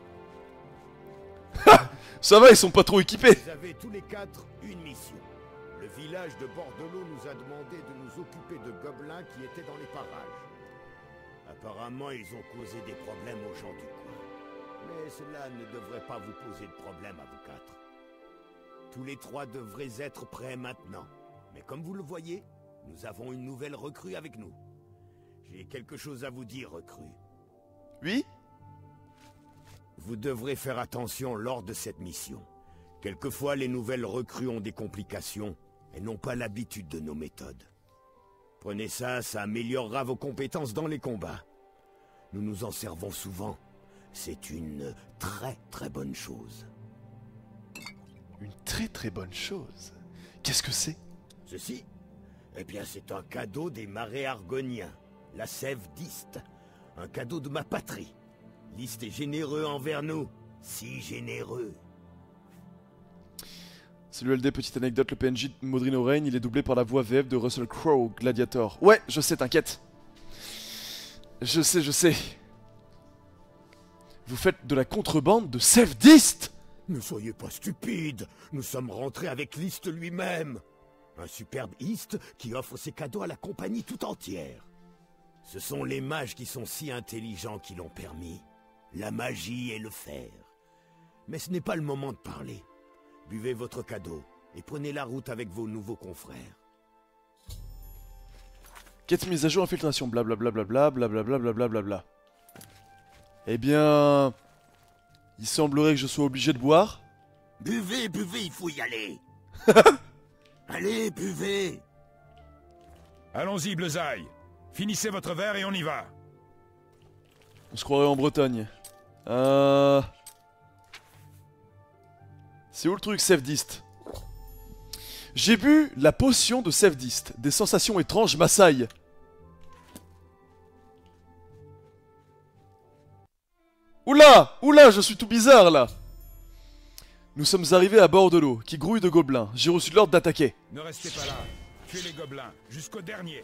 Ça va, ils sont pas trop équipés. Vous avez tous les quatre une mission. Le village de Bordelot nous a demandé de nous occuper de gobelins qui étaient dans les parages. Apparemment, ils ont causé des problèmes aux gens du coin. Mais cela ne devrait pas vous poser de problème à vous quatre. Tous les trois devraient être prêts maintenant. Mais comme vous le voyez, nous avons une nouvelle recrue avec nous. J'ai quelque chose à vous dire, recrue. Oui? Vous devrez faire attention lors de cette mission. Quelquefois, les nouvelles recrues ont des complications et n'ont pas l'habitude de nos méthodes. Prenez ça, ça améliorera vos compétences dans les combats. Nous nous en servons souvent. C'est une très très bonne chose. Une très très bonne chose. Qu'est-ce que c'est? Ceci? Eh bien, c'est un cadeau des marais argoniens. La sève d'Ist. Un cadeau de ma patrie. L'Ist est généreux envers nous. Si généreux. Salut L D, petite anecdote, le P N J de Modrino Rain, il est doublé par la voix V F de Russell Crowe, Gladiator. Ouais, je sais, t'inquiète. Je sais, je sais. Vous faites de la contrebande de Sève d'Ist? Ne soyez pas stupides. Nous sommes rentrés avec l'Ist lui-même. Un superbe Ist qui offre ses cadeaux à la compagnie tout entière. Ce sont les mages qui sont si intelligents qui l'ont permis. La magie et le fer. Mais ce n'est pas le moment de parler. Buvez votre cadeau et prenez la route avec vos nouveaux confrères. Quête mise à jour, infiltration, blablabla, blablabla, blablabla, blablabla. Eh bien... Il semblerait que je sois obligé de boire. Buvez, buvez, il faut y aller. Allez, buvez. Allons-y, Bleuzaï. Finissez votre verre et on y va. On se croirait en Bretagne. Euh... C'est où le truc Sève d'Ist? J'ai bu la potion de Sève d'Ist. Des sensations étranges m'assaillent. Oula! Oula, je suis tout bizarre là! Nous sommes arrivés à bord de l'eau, qui grouille de gobelins. J'ai reçu l'ordre d'attaquer. Ne restez pas là. Tuez les gobelins, jusqu'au dernier.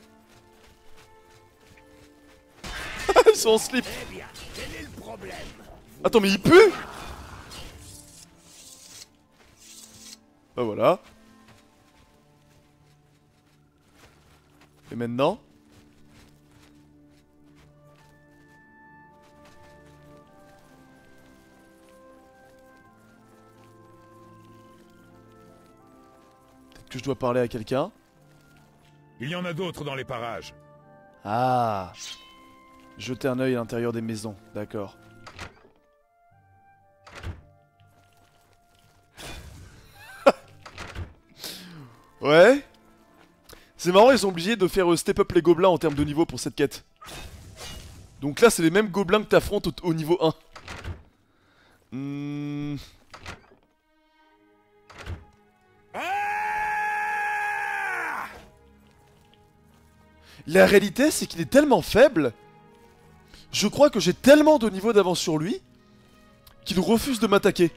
Ils sont en slip. Eh bien, quel est le problème? Attends, mais il pue? Bah voilà. Et maintenant? que je dois parler à quelqu'un. Il y en a d'autres dans les parages. Ah. Jeter un œil à l'intérieur des maisons, d'accord. Ouais. C'est marrant, ils sont obligés de faire euh, step up les gobelins en termes de niveau pour cette quête. Donc là, c'est les mêmes gobelins que t'affrontes au, au niveau un. Hmm. Ah! La réalité, c'est qu'il est tellement faible. Je crois que j'ai tellement de niveau d'avance sur lui qu'il refuse de m'attaquer.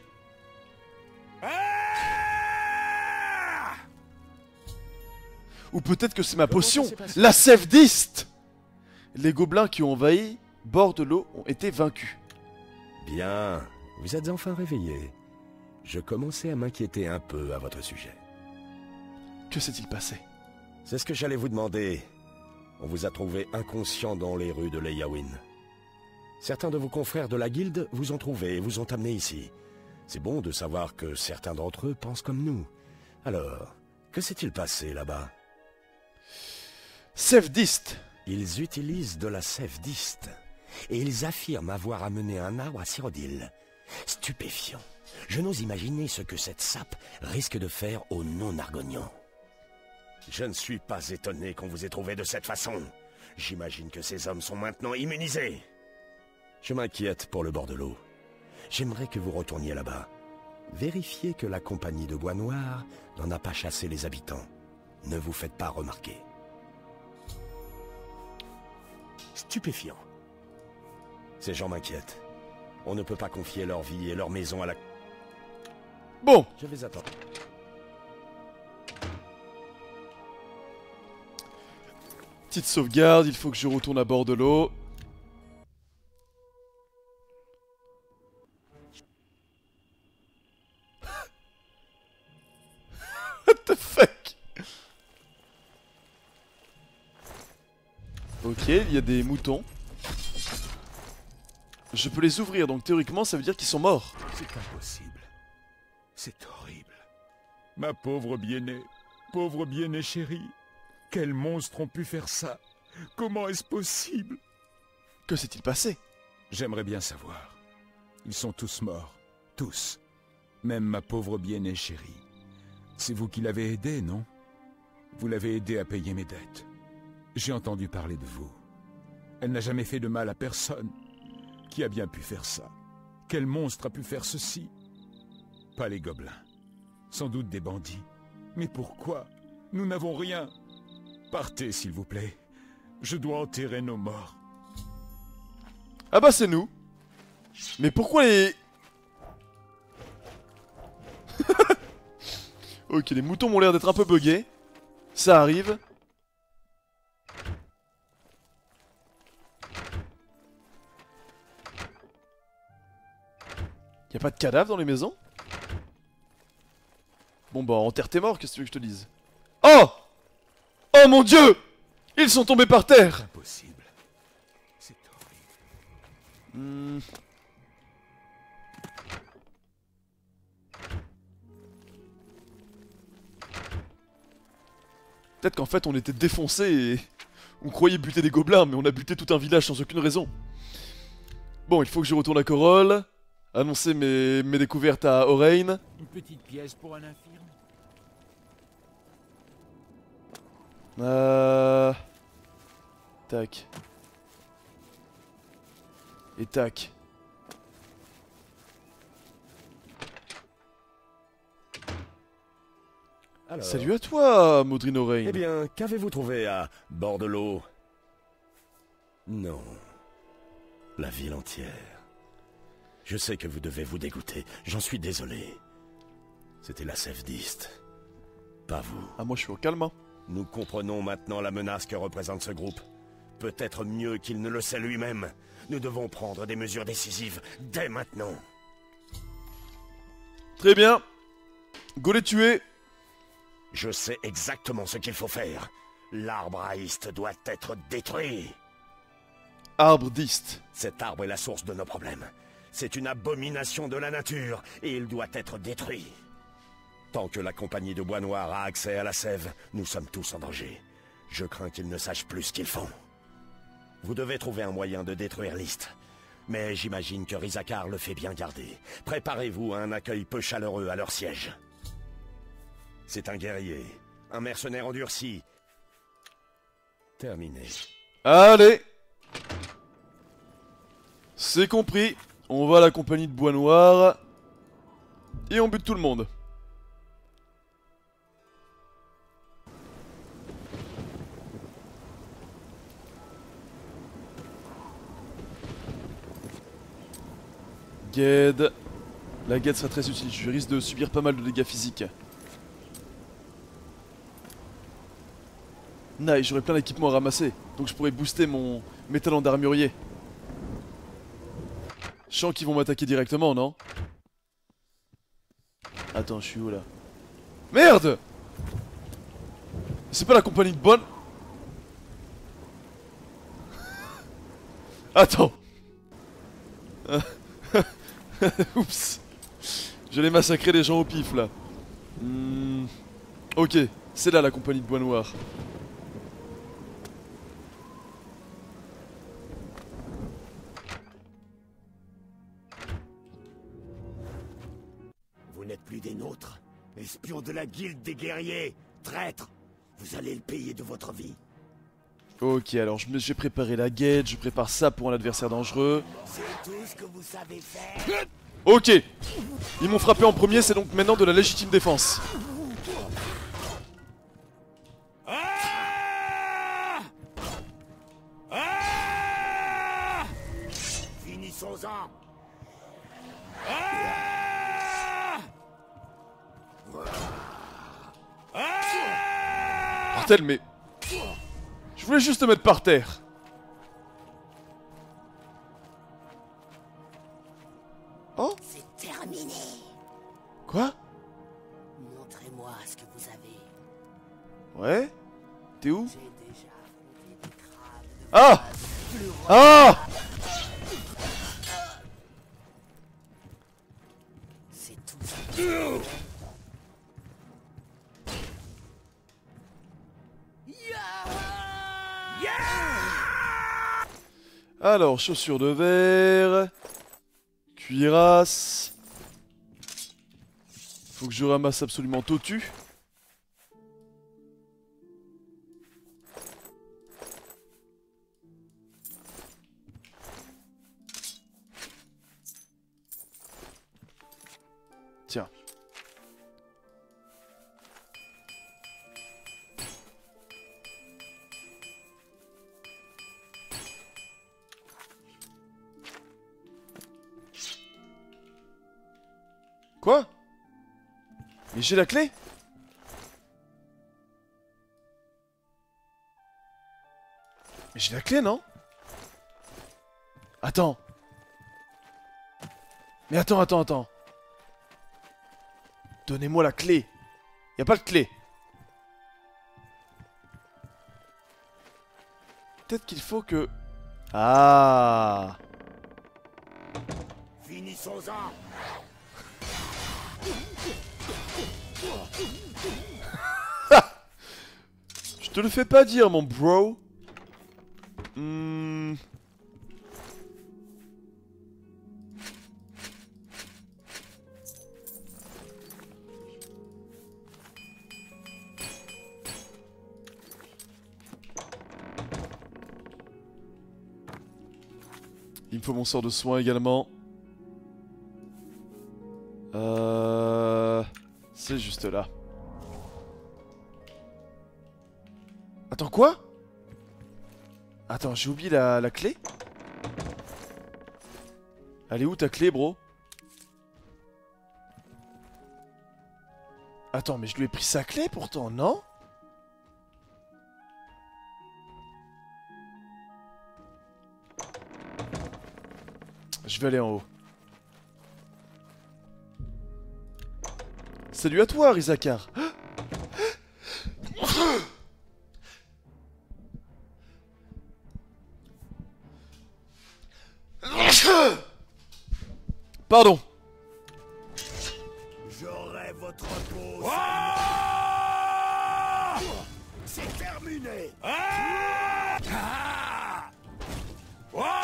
Ou peut-être que c'est ma potion, la Sève d'Ist. Les gobelins qui ont envahi bord de l'eau ont été vaincus. Bien, vous êtes enfin réveillé. Je commençais à m'inquiéter un peu à votre sujet. Que s'est-il passé? C'est ce que j'allais vous demander. On vous a trouvé inconscient dans les rues de Leyawin. Certains de vos confrères de la guilde vous ont trouvé et vous ont amené ici. C'est bon de savoir que certains d'entre eux pensent comme nous. Alors, que s'est-il passé là-bas? Sève d'Ist. Ils utilisent de la sève d'Ist. Et ils affirment avoir amené un arbre à Cyrodiil. Stupéfiant. Je n'ose imaginer ce que cette sape risque de faire aux non-argonians. Je ne suis pas étonné qu'on vous ait trouvé de cette façon. J'imagine que ces hommes sont maintenant immunisés. Je m'inquiète pour le bord de l'eau. J'aimerais que vous retourniez là-bas. Vérifiez que la compagnie de Bois Noir n'en a pas chassé les habitants. Ne vous faites pas remarquer. Stupéfiant. Ces gens m'inquiètent. On ne peut pas confier leur vie et leur maison à la... Bon. Je vais attendre. Petite sauvegarde, il faut que je retourne à bord de l'eau. What the fuck? Ok, il y a des moutons. Je peux les ouvrir, donc théoriquement ça veut dire qu'ils sont morts. C'est impossible. C'est horrible. Ma pauvre bien-aimée, pauvre bien-aimée chérie. Quels monstres ont pu faire ça? Comment est-ce possible? Que s'est-il passé? J'aimerais bien savoir. Ils sont tous morts. Tous. Même ma pauvre bien-aimée chérie. C'est vous qui l'avez aidée, non? Vous l'avez aidée à payer mes dettes. J'ai entendu parler de vous. Elle n'a jamais fait de mal à personne. Qui a bien pu faire ça? Quel monstre a pu faire ceci? Pas les gobelins. Sans doute des bandits. Mais pourquoi? Nous n'avons rien. Partez, s'il vous plaît. Je dois enterrer nos morts. Ah bah c'est nous. Mais pourquoi les... Ok, les moutons m'ont l'air d'être un peu buggés. Ça arrive. Y'a pas de cadavre dans les maisons? Bon bah enterre tes morts, qu'est-ce que tu veux que je te dise? Oh! Oh mon dieu! Ils sont tombés par terre! Impossible. C'est horrible. Hmm. Peut-être qu'en fait on était défoncés et... On croyait buter des gobelins, mais on a buté tout un village sans aucune raison. Bon, il faut que je retourne à Corol. Annoncer mes, mes découvertes à Orain. Une petite pièce pour un infirme. Euh... Tac. Et tac. Alors, Salut à toi, Maudrine Orain. eh bien, qu'avez-vous trouvé à bord de l'eau? Non. La ville entière. Je sais que vous devez vous dégoûter. J'en suis désolé. C'était la Sève d'Ist. Pas vous. Ah, moi je suis au calme. Hein. Nous comprenons maintenant la menace que représente ce groupe. Peut-être mieux qu'il ne le sait lui-même. Nous devons prendre des mesures décisives dès maintenant. Très bien. Go les tuer. Je sais exactement ce qu'il faut faire. L'arbre à Ist doit être détruit. Arbre d'Ist. Cet arbre est la source de nos problèmes. C'est une abomination de la nature et il doit être détruit. Tant que la compagnie de Bois Noir a accès à la sève, nous sommes tous en danger. Je crains qu'ils ne sachent plus ce qu'ils font. Vous devez trouver un moyen de détruire List. Mais j'imagine que Rizakar le fait bien garder. Préparez-vous à un accueil peu chaleureux à leur siège. C'est un guerrier, un mercenaire endurci. Terminé. Allez! C'est compris. On va à la compagnie de Bois Noir. Et on bute tout le monde. Guide. La guide sera très utile. Je risque de subir pas mal de dégâts physiques. Nice, j'aurais plein d'équipements à ramasser. Donc je pourrais booster mon métal en armurier. Je sens qu'ils vont m'attaquer directement, non? Attends, je suis où là? Merde! C'est pas la compagnie de Bonne? Attends. Oups. J'allais massacrer les gens au pif là. Hmm. Ok, c'est là la compagnie de Bois Noir. Vous n'êtes plus des nôtres. Espion de la guilde des guerriers. Traître. Vous allez le payer de votre vie. Ok, alors je me- j'ai préparé la guette, je prépare ça pour un adversaire dangereux. C'est tout ce que vous savez faire. Ok. Ils m'ont frappé en premier, c'est donc maintenant de la légitime défense. Ah ah Finissons-en. Ah ah Mortel, mais... Je voulais juste te mettre par terre. Oh? C'est terminé. Quoi? Montrez-moi ce que vous avez. Ouais? T'es où? J'ai déjà affronté des crabes de Ah! plus Ah! C'est tout ça. Alors, chaussures de verre... Cuirasse... Faut que je ramasse absolument Totu. Tiens. Quoi? Mais j'ai la clé? Mais j'ai la clé, non? Attends. Mais attends, attends, attends. Donnez-moi la clé. Y a pas de clé. Peut-être qu'il faut que... Ah. Finissons-en. Je te le fais pas dire, mon bro. Hmm. Il me faut mon sort de soin également. Euh... C'est juste là. Attends, quoi? Attends, j'ai oublié la, la clé? Elle est où ta clé, bro? Attends, mais je lui ai pris sa clé pourtant, non? Je vais aller en haut. Salut à toi, Rizakar. Pardon. J'aurai votre peau. Ouah! C'est terminé. Ah! Ah! Ouah!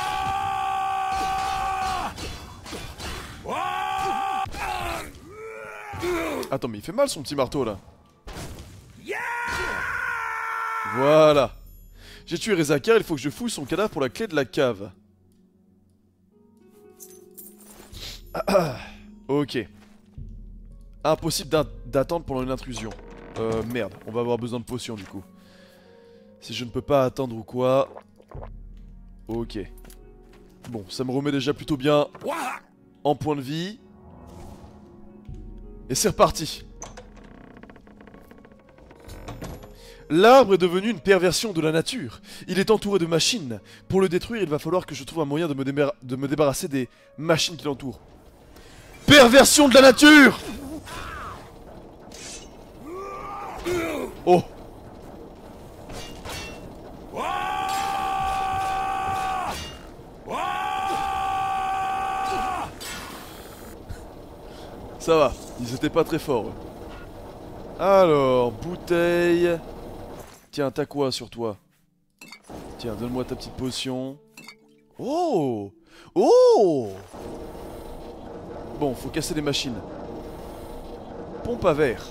Ouah! Attends, mais il fait mal son petit marteau là. Yeah! Voilà. J'ai tué Rezakar, il faut que je fouille son cadavre pour la clé de la cave. Ah, ah. Ok. Impossible d'attendre pendant une intrusion. Euh, merde, on va avoir besoin de potions du coup. Si je ne peux pas attendre ou quoi... Ok. Bon, ça me remet déjà plutôt bien en point de vie. Et c'est reparti. L'arbre est devenu une perversion de la nature. Il est entouré de machines. Pour le détruire, il va falloir que je trouve un moyen de me, de me débarrasser des machines qui l'entourent. Perversion de la nature! Oh! Ça va, ils étaient pas très forts. Eux. Alors, bouteille. Tiens, t'as quoi sur toi? Tiens, donne-moi ta petite potion. Oh! Oh! Bon, faut casser les machines. Pompe à verre.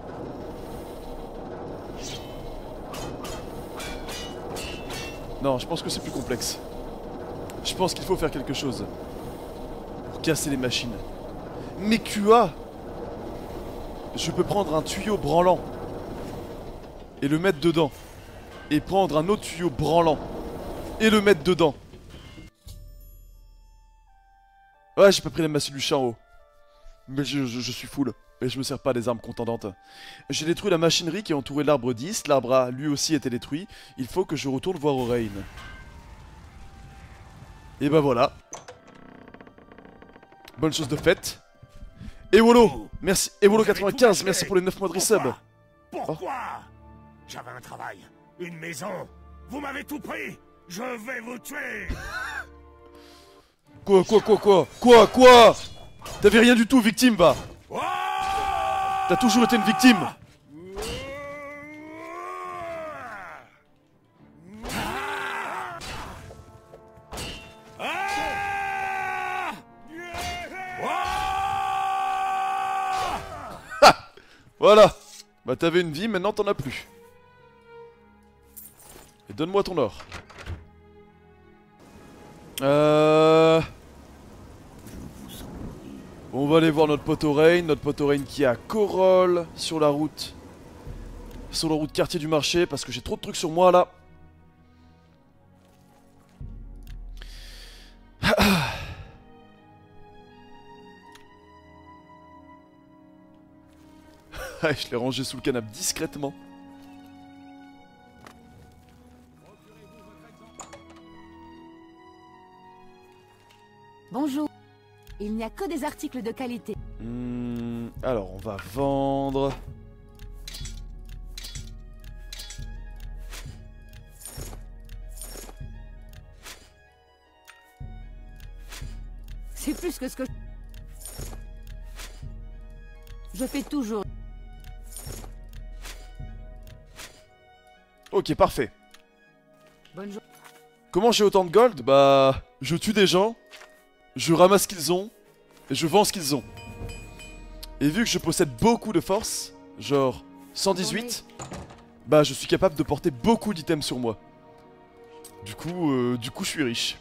Non, je pense que c'est plus complexe. Je pense qu'il faut faire quelque chose. Pour casser les machines. Mais Q A! Je peux prendre un tuyau branlant. Et le mettre dedans. Et prendre un autre tuyau branlant. Et le mettre dedans. Ouais, j'ai pas pris la massue du chat en haut. Mais je, je, je suis full. Et je me sers pas des armes contendantes. J'ai détruit la machinerie qui entourait l'arbre dix. L'arbre A, lui aussi, été détruit. Il faut que je retourne voir Orain. Et bah voilà. Bonne chose de faite. Et Wolo, merci. Et Wolo quatre-vingt-quinze, merci pour les neuf mois de resub. Pourquoi, Pourquoi oh. J'avais un travail, une maison. Vous m'avez tout pris. Je vais vous tuer. Quoi, quoi, quoi, quoi, quoi, quoi? T'avais rien du tout, victime, va. Oh. T'as toujours été une victime. Voilà. Bah t'avais une vie, maintenant t'en as plus. Et donne-moi ton or. Euh... On va aller voir notre pote Orain. Notre pote Orain qui est à Corolle, sur la route. Sur la route quartier du marché, parce que j'ai trop de trucs sur moi là. Je l'ai rangé sous le canapé discrètement. Bonjour. Il n'y a que des articles de qualité. Mmh, alors, on va vendre. C'est plus que ce que je... Je fais toujours... Ok, parfait. Bonne journée. Comment j'ai autant de gold? Bah, je tue des gens, je ramasse ce qu'ils ont, et je vends ce qu'ils ont. Et vu que je possède beaucoup de force, genre cent dix-huit, bah je suis capable de porter beaucoup d'items sur moi. Du coup, euh, du coup je suis riche.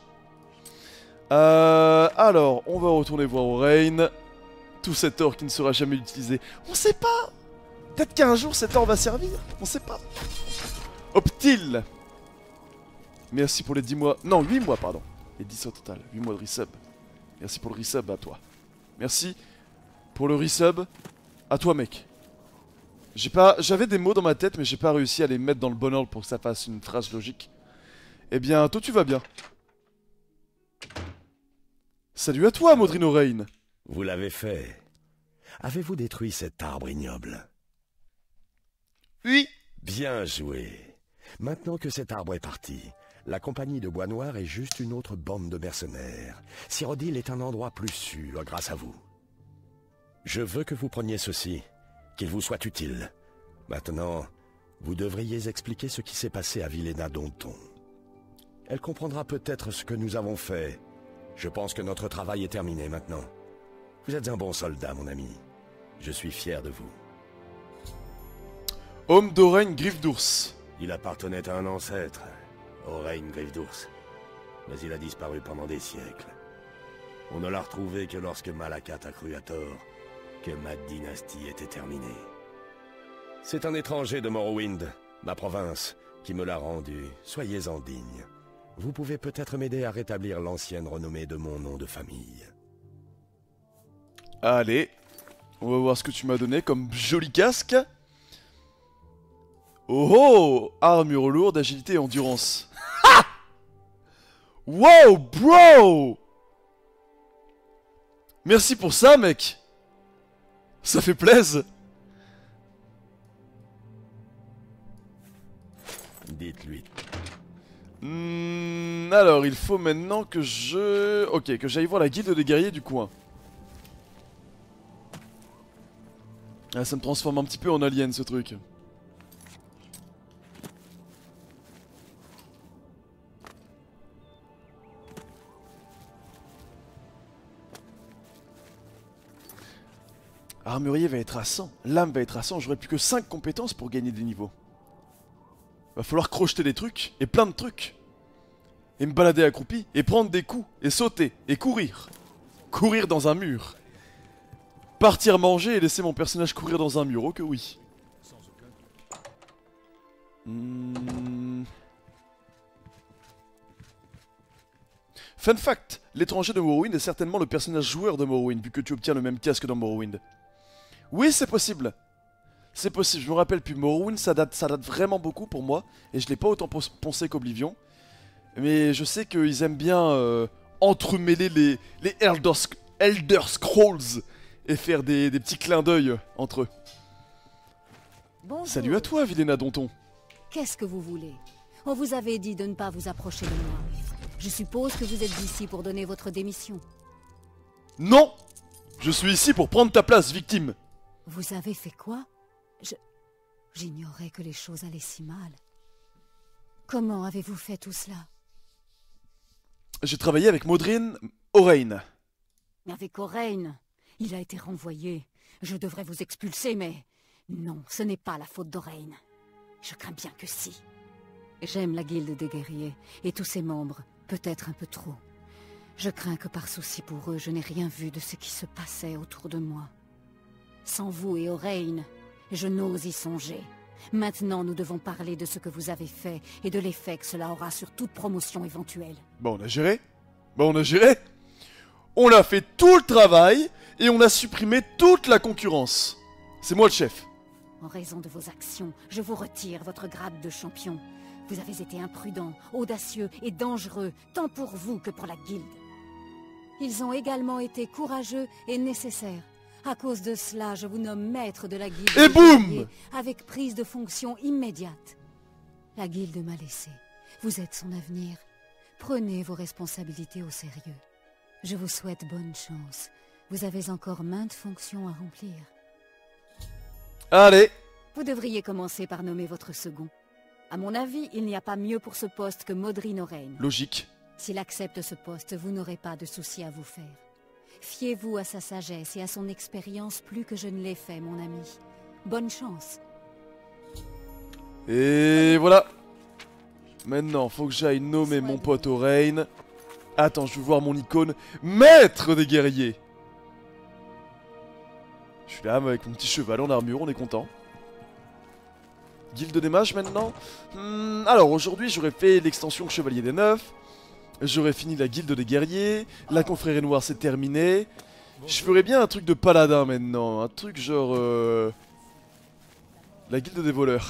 Euh, alors, on va retourner voir Orain. Tout cet or qui ne sera jamais utilisé. On sait pas. Peut-être qu'un jour cet or va servir, on sait pas. Optil. Merci pour les dix mois. Non, huit mois, pardon. Les dix au total. huit mois de resub. Merci pour le resub à toi. Merci pour le resub à toi, mec. J'ai pas... J'avais des mots dans ma tête, mais j'ai pas réussi à les mettre dans le bon ordre pour que ça fasse une phrase logique. Eh bien, toi, tu vas bien. Salut à toi, Modrine Orain. Vous l'avez fait. Avez-vous détruit cet arbre ignoble? Oui. Bien joué. Maintenant que cet arbre est parti, la compagnie de Bois Noir est juste une autre bande de mercenaires. Cyrodiil est un endroit plus sûr grâce à vous. Je veux que vous preniez ceci, qu'il vous soit utile. Maintenant, vous devriez expliquer ce qui s'est passé à Villéna Donton. Elle comprendra peut-être ce que nous avons fait. Je pense que notre travail est terminé maintenant. Vous êtes un bon soldat, mon ami. Je suis fier de vous. Homme d'Oreign, griffe d'ours. Il appartenait à un ancêtre, Oreign Griffe d'ours. Mais il a disparu pendant des siècles. On ne l'a retrouvé que lorsque Malakat a cru à tort que ma dynastie était terminée. C'est un étranger de Morrowind, ma province, qui me l'a rendu. Soyez-en digne. Vous pouvez peut-être m'aider à rétablir l'ancienne renommée de mon nom de famille. Allez, on va voir ce que tu m'as donné comme joli casque. Oh oh, armure lourde, agilité et endurance. Ha! Wow, bro! Merci pour ça, mec. Ça fait plaisir. Dites-lui. Hmm, alors, il faut maintenant que je... Ok, que j'aille voir la guilde des guerriers du coin. Ah, ça me transforme un petit peu en alien, ce truc. Armurier va être à cent, l'âme va être à cent, j'aurai plus que cinq compétences pour gagner des niveaux. Va falloir crocheter des trucs, et plein de trucs. Et me balader accroupi, et prendre des coups, et sauter, et courir. Courir dans un mur. Partir manger et laisser mon personnage courir dans un mur, oh que oui. Hmm. Fun fact, l'étranger de Morrowind est certainement le personnage joueur de Morrowind, vu que tu obtiens le même casque dans Morrowind. Oui, c'est possible. C'est possible, je me rappelle plus. Morrowind, ça date, ça date vraiment beaucoup pour moi. Et je l'ai pas autant poncé qu'Oblivion. Mais je sais qu'ils aiment bien euh, entremêler les, les Elder, Elder Scrolls et faire des, des petits clins d'œil entre eux. Bonjour. Salut à toi, Villéna Donton. Qu'est-ce que vous voulez? On vous avait dit de ne pas vous approcher de moi. Je suppose que vous êtes ici pour donner votre démission. Non! Je suis ici pour prendre ta place, victime. Vous avez fait quoi? Je... J'ignorais que les choses allaient si mal. Comment avez-vous fait tout cela? J'ai travaillé avec Modrin Oreign. Avec Oreign. Il a été renvoyé. Je devrais vous expulser, mais... Non, ce n'est pas la faute d'Oreign. Je crains bien que si. J'aime la guilde des guerriers, et tous ses membres, peut-être un peu trop. Je crains que par souci pour eux, je n'ai rien vu de ce qui se passait autour de moi. Sans vous et Oreign, je n'ose y songer. Maintenant, nous devons parler de ce que vous avez fait et de l'effet que cela aura sur toute promotion éventuelle. Bon, on a géré. Bon, on a géré. On a fait tout le travail et on a supprimé toute la concurrence. C'est moi le chef. En raison de vos actions, je vous retire votre grade de champion. Vous avez été imprudent, audacieux et dangereux, tant pour vous que pour la guilde. Ils ont également été courageux et nécessaires. À cause de cela, je vous nomme maître de la guilde. Et boum! Avec prise de fonction immédiate. La guilde m'a laissé. Vous êtes son avenir. Prenez vos responsabilités au sérieux. Je vous souhaite bonne chance. Vous avez encore maintes fonctions à remplir. Allez. Vous devriez commencer par nommer votre second. À mon avis, il n'y a pas mieux pour ce poste que Modrin Oreign. Logique. S'il accepte ce poste, vous n'aurez pas de soucis à vous faire. Fiez-vous à sa sagesse et à son expérience plus que je ne l'ai fait, mon ami. Bonne chance. Et voilà. Maintenant, faut que j'aille nommer mon pote Oreign. Attends, je veux voir mon icône. Maître des guerriers. Je suis là avec mon petit cheval en armure, on est content. Guilde des mages maintenant. hmm, Alors aujourd'hui j'aurais fait l'extension Chevalier des Neufs. J'aurais fini la guilde des guerriers. La confrérie noire c'est terminé. Je ferais bien un truc de paladin maintenant. Un truc genre... Euh... La guilde des voleurs.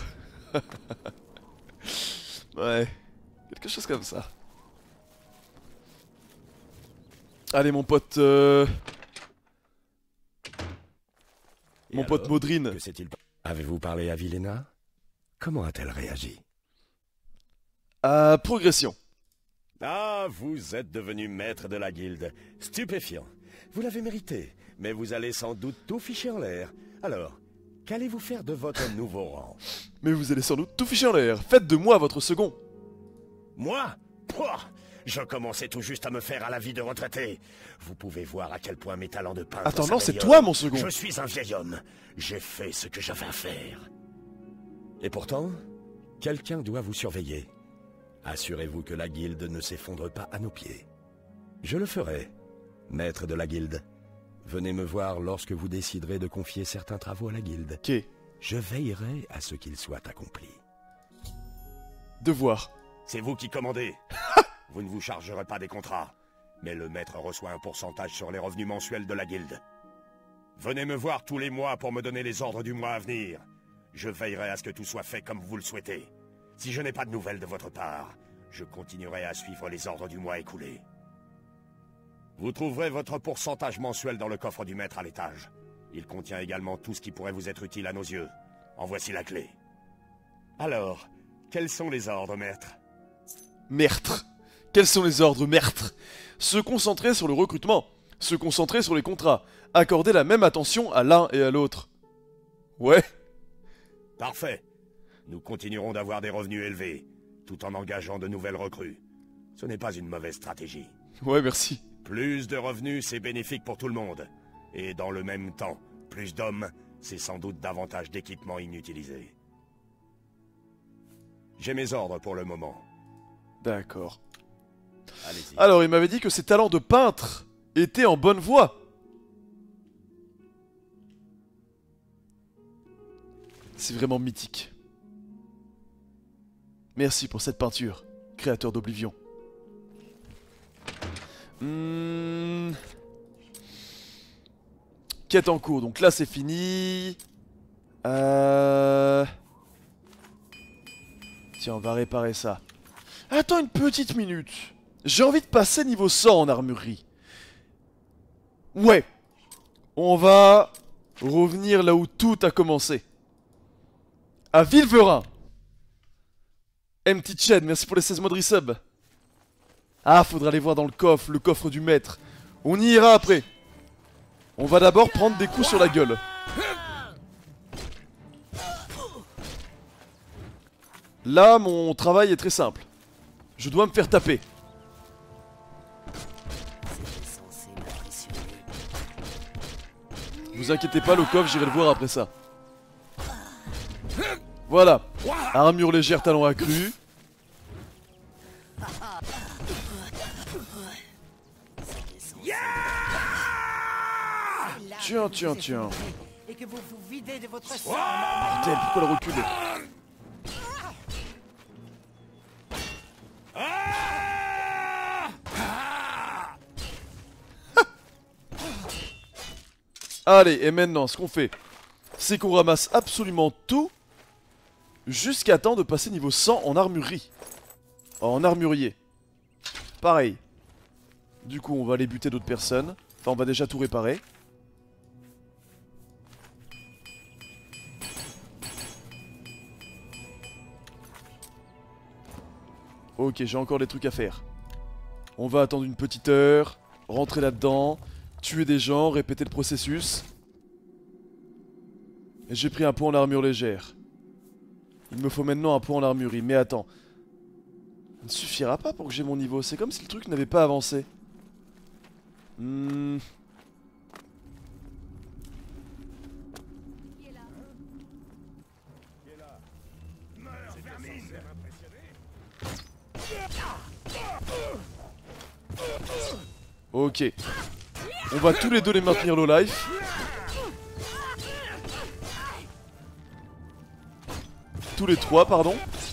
Ouais. Quelque chose comme ça. Allez mon pote... Euh... Mon Et pote alors, Modrin. Que s'est-il passé? Avez-vous parlé à Villéna? Comment a-t-elle réagi? À progression. Ah, vous êtes devenu maître de la guilde. Stupéfiant. vous l'avez mérité, mais vous allez sans doute tout ficher en l'air. Alors, qu'allez-vous faire de votre nouveau rang? Mais vous allez sans doute tout ficher en l'air. Faites de moi votre second. Moi? Pouah, je commençais tout juste à me faire à la vie de retraité. Vous pouvez voir à quel point mes talents de peintre Attends, non, c'est s'améliorent. toi mon second. Je suis un vieil homme. J'ai fait ce que j'avais à faire. Et pourtant, quelqu'un doit vous surveiller. Assurez-vous que la guilde ne s'effondre pas à nos pieds. Je le ferai, maître de la guilde. Venez me voir lorsque vous déciderez de confier certains travaux à la guilde. Ok. Je veillerai à ce qu'ils soient accomplis. Devoir. C'est vous qui commandez. Vous ne vous chargerez pas des contrats, mais le maître reçoit un pourcentage sur les revenus mensuels de la guilde. Venez me voir tous les mois pour me donner les ordres du mois à venir. Je veillerai à ce que tout soit fait comme vous le souhaitez. Si je n'ai pas de nouvelles de votre part, je continuerai à suivre les ordres du mois écoulé. Vous trouverez votre pourcentage mensuel dans le coffre du maître à l'étage. Il contient également tout ce qui pourrait vous être utile à nos yeux. En voici la clé. Alors, quels sont les ordres, maître? Maître. Quels sont les ordres, maître? Se concentrer sur le recrutement. Se concentrer sur les contrats. Accorder la même attention à l'un et à l'autre. Ouais. Parfait. Nous continuerons d'avoir des revenus élevés, tout en engageant de nouvelles recrues. Ce n'est pas une mauvaise stratégie. Ouais, merci. Plus de revenus, c'est bénéfique pour tout le monde. Et dans le même temps, plus d'hommes, c'est sans doute davantage d'équipements inutilisés. J'ai mes ordres pour le moment. D'accord. Allez-y. Alors, il m'avait dit que ses talents de peintre étaient en bonne voie. C'est vraiment mythique. Merci pour cette peinture, créateur d'Oblivion. Hmm... Quête en cours, donc là c'est fini. Euh... Tiens, on va réparer ça. Attends une petite minute. J'ai envie de passer niveau cent en armurerie. Ouais. On va revenir là où tout a commencé. À Villeverin. Empty Ched, merci pour les seize mois de resub. Ah, faudra aller voir dans le coffre, le coffre du maître. On y ira après. On va d'abord prendre des coups sur la gueule. Là, mon travail est très simple. Je dois me faire taper. Vous inquiétez pas, le coffre, j'irai le voir après ça. Voilà. Armure légère, talon accru. Tiens, tiens, tiens. Et que vous vous videz de votre sang. Bordel, pourquoi le reculer? Allez, et maintenant, ce qu'on fait, c'est qu'on ramasse absolument tout jusqu'à temps de passer niveau cent en armurerie. En armurier. Pareil. Du coup, on va aller buter d'autres personnes. Enfin, on va déjà tout réparer. Ok, j'ai encore des trucs à faire. On va attendre une petite heure, rentrer là-dedans, tuer des gens, répéter le processus. Et j'ai pris un point en armure légère. Il me faut maintenant un point en armurerie, mais attends. Ça ne suffira pas pour que j'ai mon niveau, c'est comme si le truc n'avait pas avancé. Hmm... Ok. On va tous les deux les maintenir low life. Tous les trois, pardon.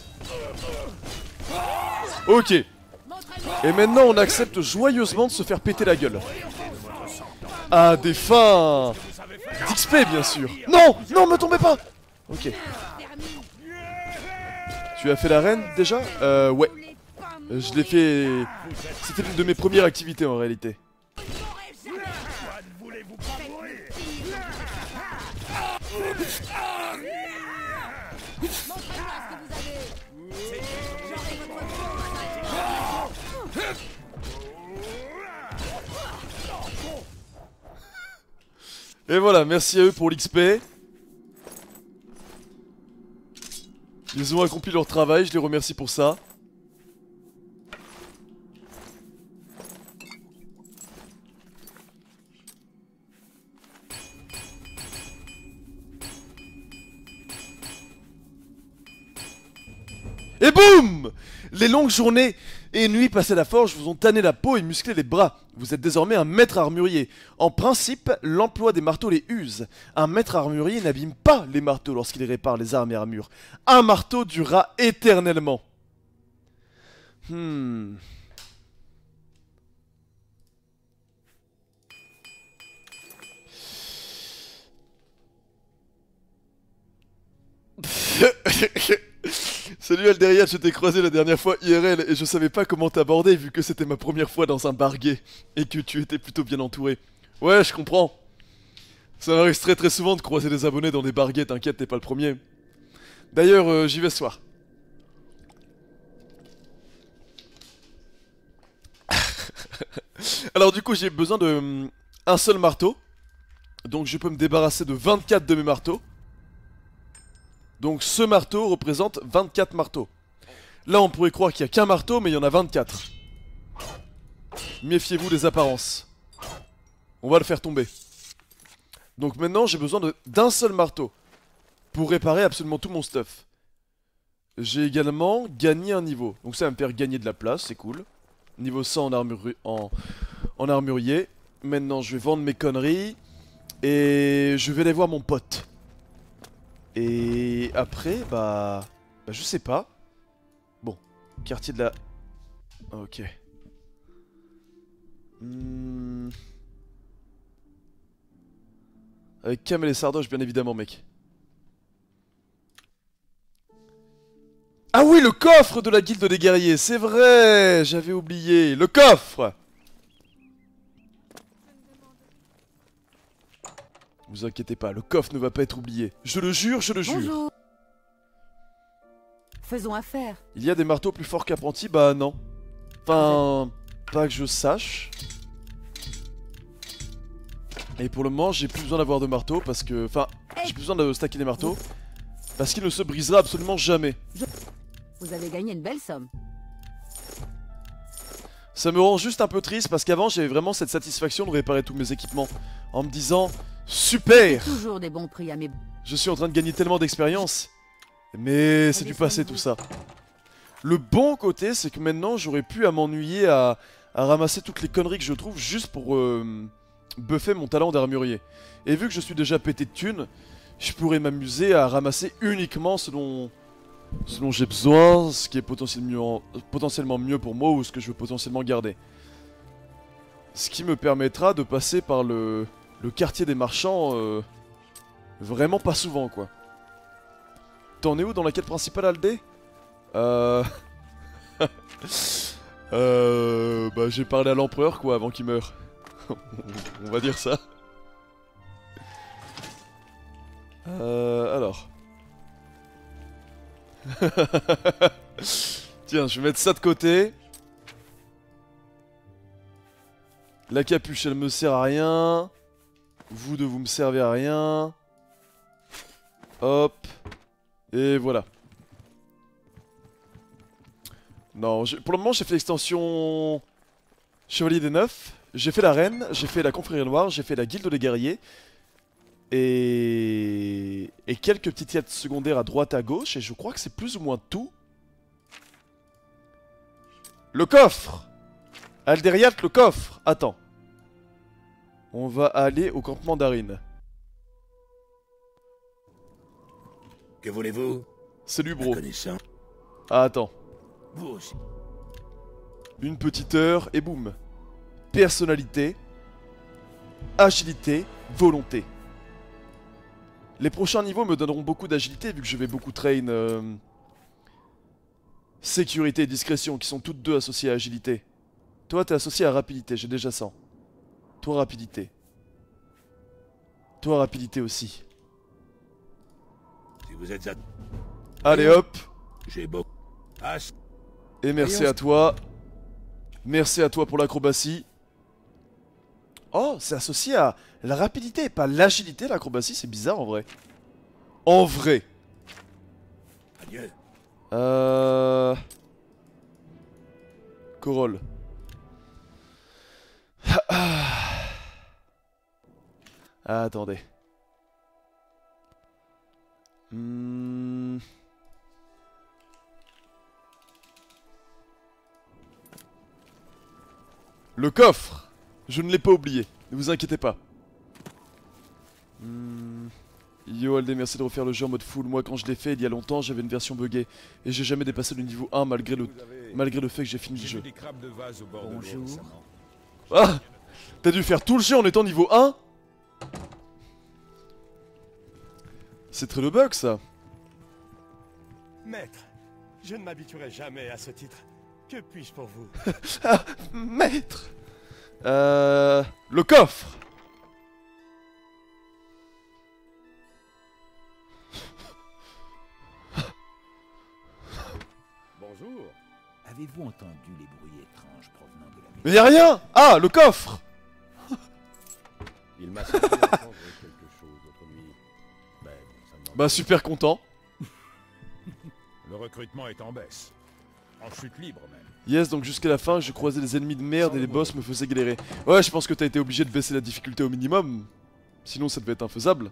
Ok. Et maintenant on accepte joyeusement de se faire péter la gueule. À des fins d'X P bien sûr. Non, non, me tombez pas. Ok. Tu as fait la reine déjà? Euh, ouais. Je l'ai fait... C'était l'une de mes premières activités en réalité. Et voilà, merci à eux pour l'X P. Ils ont accompli leur travail, je les remercie pour ça. Et boum! Les longues journées et nuits passées à la forge vous ont tanné la peau et musclé les bras. Vous êtes désormais un maître armurier. En principe, l'emploi des marteaux les use. Un maître armurier n'abîme pas les marteaux lorsqu'il répare les armes et armures. Un marteau durera éternellement. Hmm... Salut Alderiat, je t'ai croisé la dernière fois I R L et je savais pas comment t'aborder vu que c'était ma première fois dans un bar gay et que tu étais plutôt bien entouré. Ouais, je comprends. Ça m'arrive très très souvent de croiser des abonnés dans des bars gays, t'inquiète, t'es pas le premier. D'ailleurs, euh, j'y vais ce soir. Alors du coup, j'ai besoin de hum, un seul marteau. Donc je peux me débarrasser de vingt-quatre de mes marteaux. Donc ce marteau représente vingt-quatre marteaux. Là on pourrait croire qu'il n'y a qu'un marteau mais il y en a vingt-quatre. Méfiez-vous des apparences. On va le faire tomber. Donc maintenant j'ai besoin d'un seul marteau pour réparer absolument tout mon stuff. J'ai également gagné un niveau. Donc ça va me faire gagner de la place, c'est cool. Niveau cent en, armuri en, en armurier. Maintenant je vais vendre mes conneries. Et je vais aller voir mon pote. Et après, bah... Bah je sais pas. Bon, quartier de la... Ok. Hmm... Avec Kamel et Sardoche, bien évidemment, mec. Ah oui, le coffre de la guilde des guerriers, c'est vrai, j'avais oublié. Le coffre! Vous inquiétez pas, le coffre ne va pas être oublié. Je le jure, je le jure. Bonjour. Faisons affaire. Il y a des marteaux plus forts qu'apprentis? Bah non. Enfin, pas que je sache. Et pour le moment, j'ai plus besoin d'avoir de marteau parce que... Enfin, j'ai plus besoin de stacker les marteaux. Parce qu'il ne se brisera absolument jamais. Je... Vous avez gagné une belle somme. Ça me rend juste un peu triste parce qu'avant, j'avais vraiment cette satisfaction de réparer tous mes équipements. En me disant... Super! Toujours des bons prix à mes... Je suis en train de gagner tellement d'expérience. Mais c'est du passé tout ça. Le bon côté, c'est que maintenant j'aurais pu à m'ennuyer à, à ramasser toutes les conneries que je trouve juste pour euh, buffer mon talent d'armurier. Et vu que je suis déjà pété de thunes, je pourrais m'amuser à ramasser uniquement ce dont, ce dont j'ai besoin, ce qui est potentiellement mieux, potentiellement mieux pour moi ou ce que je veux potentiellement garder. Ce qui me permettra de passer par le... Le quartier des marchands, euh, vraiment pas souvent, quoi. T'en es où dans la quête principale, Aldé? Euh... euh... Bah, j'ai parlé à l'empereur, quoi, avant qu'il meure. On va dire ça. Euh... Alors... Tiens, je vais mettre ça de côté. La capuche, elle me sert à rien. Vous deux, vous me servez à rien. Hop. Et voilà. Non, pour le moment, j'ai fait l'extension Chevalier des Neufs. J'ai fait la Reine, j'ai fait la Confrérie Noire, j'ai fait la Guilde des Guerriers. Et... Et quelques petites quêtes secondaires à droite à gauche. Et je crois que c'est plus ou moins tout. Le coffre! Alderiat, le coffre! Attends. On va aller au campement d'Arin. Que voulez-vous? Salut bro. Connaissant. Ah attends. Vous aussi. Une petite heure et boum. Personnalité. Agilité. Volonté. Les prochains niveaux me donneront beaucoup d'agilité vu que je vais beaucoup train... Euh... Sécurité et discrétion qui sont toutes deux associées à agilité. Toi t'es associé à rapidité, j'ai déjà cent. Toi rapidité. Toi rapidité aussi. Si vous êtes à... Allez hop. J'ai beau... Ah, et merci à toi. Merci à toi pour l'acrobatie. Oh, c'est associé à la rapidité, pas l'agilité, l'acrobatie, c'est bizarre en vrai. En vrai. Adieu. Euh... Corolle. Ah, attendez. Hmm... Le coffre. Je ne l'ai pas oublié, ne vous inquiétez pas. Hmm... Yo Aldé, merci de refaire le jeu en mode full. Moi quand je l'ai fait il y a longtemps j'avais une version buggée. Et j'ai jamais dépassé le niveau un malgré le, malgré le fait que j'ai fini le jeu. Bonjour. Ah, t'as dû faire tout le jeu en étant niveau un? C'est très le bug ça. Maître, je ne m'habituerai jamais à ce titre. Que puis-je pour vous? Ah, maître. Euh... Le coffre. Bonjour. Avez-vous entendu les bruits étranges provenant de la maison? Mais y'a rien. Ah, le coffre. Il m'a semblé entendre quelque chose l'autre nuit. Mais bon, ça ne m'en- Bah super content. Le recrutement est en baisse. En chute libre même. Yes, donc jusqu'à la fin, je croisais des ennemis de merde et les boss me faisaient galérer. Ouais, je pense que t'as été obligé de baisser la difficulté au minimum. Sinon, ça devait être infaisable.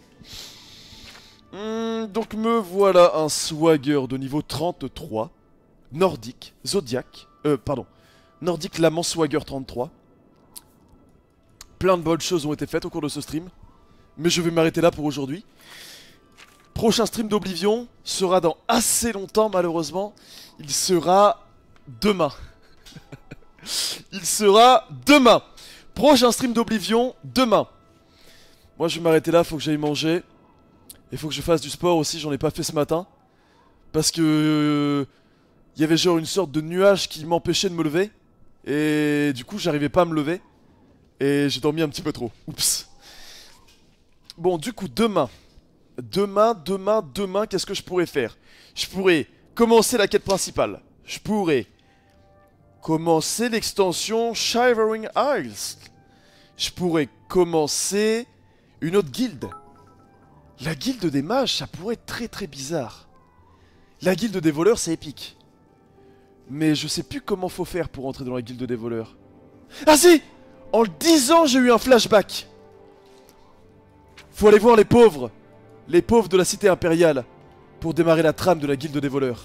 Hmm, donc me voilà un swagger de niveau trente-trois. Nordique, Zodiac. Euh, pardon. Nordique Lament Swagger trente-trois. Plein de bonnes choses ont été faites au cours de ce stream. Mais je vais m'arrêter là pour aujourd'hui. Prochain stream d'Oblivion sera dans assez longtemps, malheureusement. Il sera demain. Il sera demain. Prochain stream d'Oblivion, demain. Moi, je vais m'arrêter là, faut que j'aille manger. Il faut que je fasse du sport aussi, j'en ai pas fait ce matin. Parce que... Il y avait genre une sorte de nuage qui m'empêchait de me lever. Et du coup, j'arrivais pas à me lever. Et j'ai dormi un petit peu trop. Oups. Bon, du coup, demain... Demain, demain, demain, qu'est-ce que je pourrais faire? Je pourrais commencer la quête principale. Je pourrais commencer l'extension Shivering Isles. Je pourrais commencer une autre guilde. La guilde des mages, ça pourrait être très très bizarre. La guilde des voleurs, c'est épique. Mais je sais plus comment faut faire pour entrer dans la guilde des voleurs. Ah si! En le disant, j'ai eu un flashback. Faut aller voir les pauvres. Les pauvres de la cité impériale, pour démarrer la trame de la guilde des voleurs.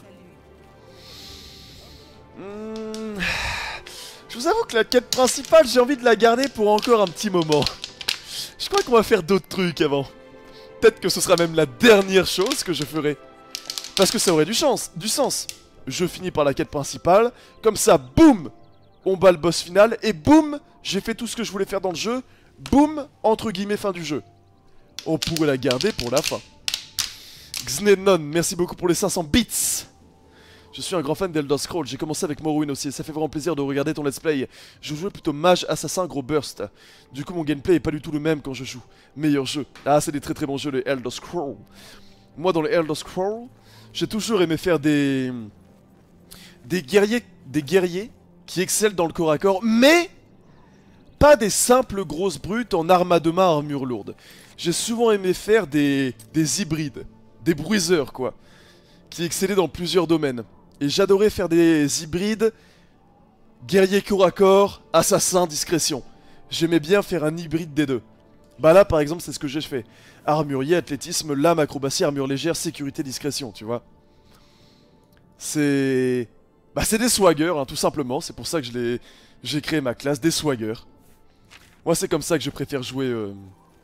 Hmm, je vous avoue que la quête principale, j'ai envie de la garder pour encore un petit moment. Je crois qu'on va faire d'autres trucs avant. Peut-être que ce sera même la dernière chose que je ferai. Parce que ça aurait du, chance, du sens. Je finis par la quête principale, comme ça, boum, on bat le boss final, et boum, j'ai fait tout ce que je voulais faire dans le jeu, boum, entre guillemets, fin du jeu. On pourrait la garder pour la fin. Xnenon, merci beaucoup pour les cinq cents bits. Je suis un grand fan d'Elder Scrolls, j'ai commencé avec Morrowind aussi, et ça fait vraiment plaisir de regarder ton let's play. Je jouais plutôt mage, assassin, gros burst. Du coup mon gameplay est pas du tout le même quand je joue. Meilleur jeu. Ah, c'est des très très bons jeux, les Elder Scrolls. Moi dans les Elder Scrolls, j'ai toujours aimé faire des... Des guerriers, des guerriers qui excellent dans le corps à corps, mais... Pas des simples grosses brutes en arme à deux mains, armure lourde. J'ai souvent aimé faire des, des hybrides, des bruiseurs quoi, qui excellaient dans plusieurs domaines. Et j'adorais faire des hybrides, guerrier corps à corps, assassin, discrétion. J'aimais bien faire un hybride des deux. Bah là par exemple c'est ce que j'ai fait. Armurier, athlétisme, lame, acrobatie, armure légère, sécurité, discrétion, tu vois. C'est... Bah c'est des swaggers hein, tout simplement, c'est pour ça que je l'ai... J'ai créé ma classe, des swaggers. Moi c'est comme ça que je préfère jouer... Euh...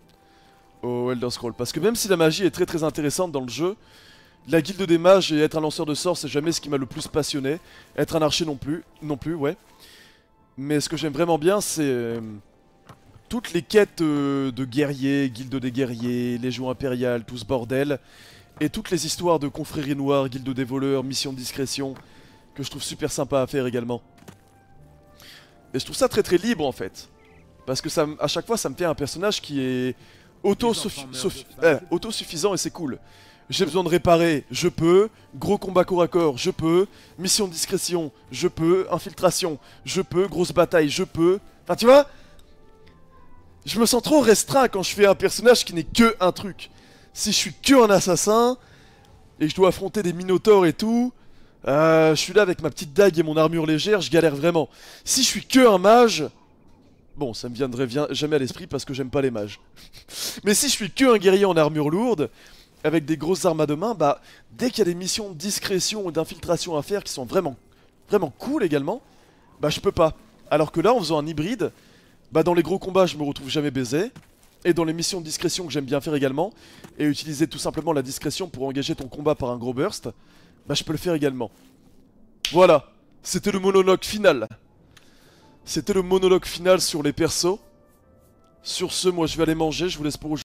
au Elder Scrolls, parce que même si la magie est très très intéressante dans le jeu, la guilde des mages et être un lanceur de sorts c'est jamais ce qui m'a le plus passionné, être un archer non plus, non plus, ouais. Mais ce que j'aime vraiment bien c'est euh, toutes les quêtes euh, de guerriers, guilde des guerriers, légion impériale, tout ce bordel, et toutes les histoires de confrérie noire, guilde des voleurs, mission de discrétion, que je trouve super sympa à faire également. Et je trouve ça très très libre en fait, parce que ça, à chaque fois ça me fait un personnage qui est... Autosuffisant euh, auto et c'est cool. J'ai besoin de réparer, je peux. Gros combat corps à corps, je peux. Mission de discrétion, je peux. Infiltration, je peux. Grosse bataille, je peux. Enfin tu vois, Je me sens trop restreint quand je fais un personnage qui n'est que un truc. Si je suis que un assassin, et que je dois affronter des minotaures et tout, euh, je suis là avec ma petite dague et mon armure légère, je galère vraiment. Si je suis que un mage... Bon, ça me viendrait bien, jamais à l'esprit parce que j'aime pas les mages. Mais si je suis que un guerrier en armure lourde, avec des grosses armes à deux mains, bah, dès qu'il y a des missions de discrétion ou d'infiltration à faire qui sont vraiment, vraiment cool également, bah je peux pas. Alors que là, en faisant un hybride, bah dans les gros combats, je me retrouve jamais baisé. Et dans les missions de discrétion que j'aime bien faire également, et utiliser tout simplement la discrétion pour engager ton combat par un gros burst, bah je peux le faire également. Voilà, c'était le monologue final. C'était le monologue final sur les persos. Sur ce, moi je vais aller manger, je vous laisse pour aujourd'hui.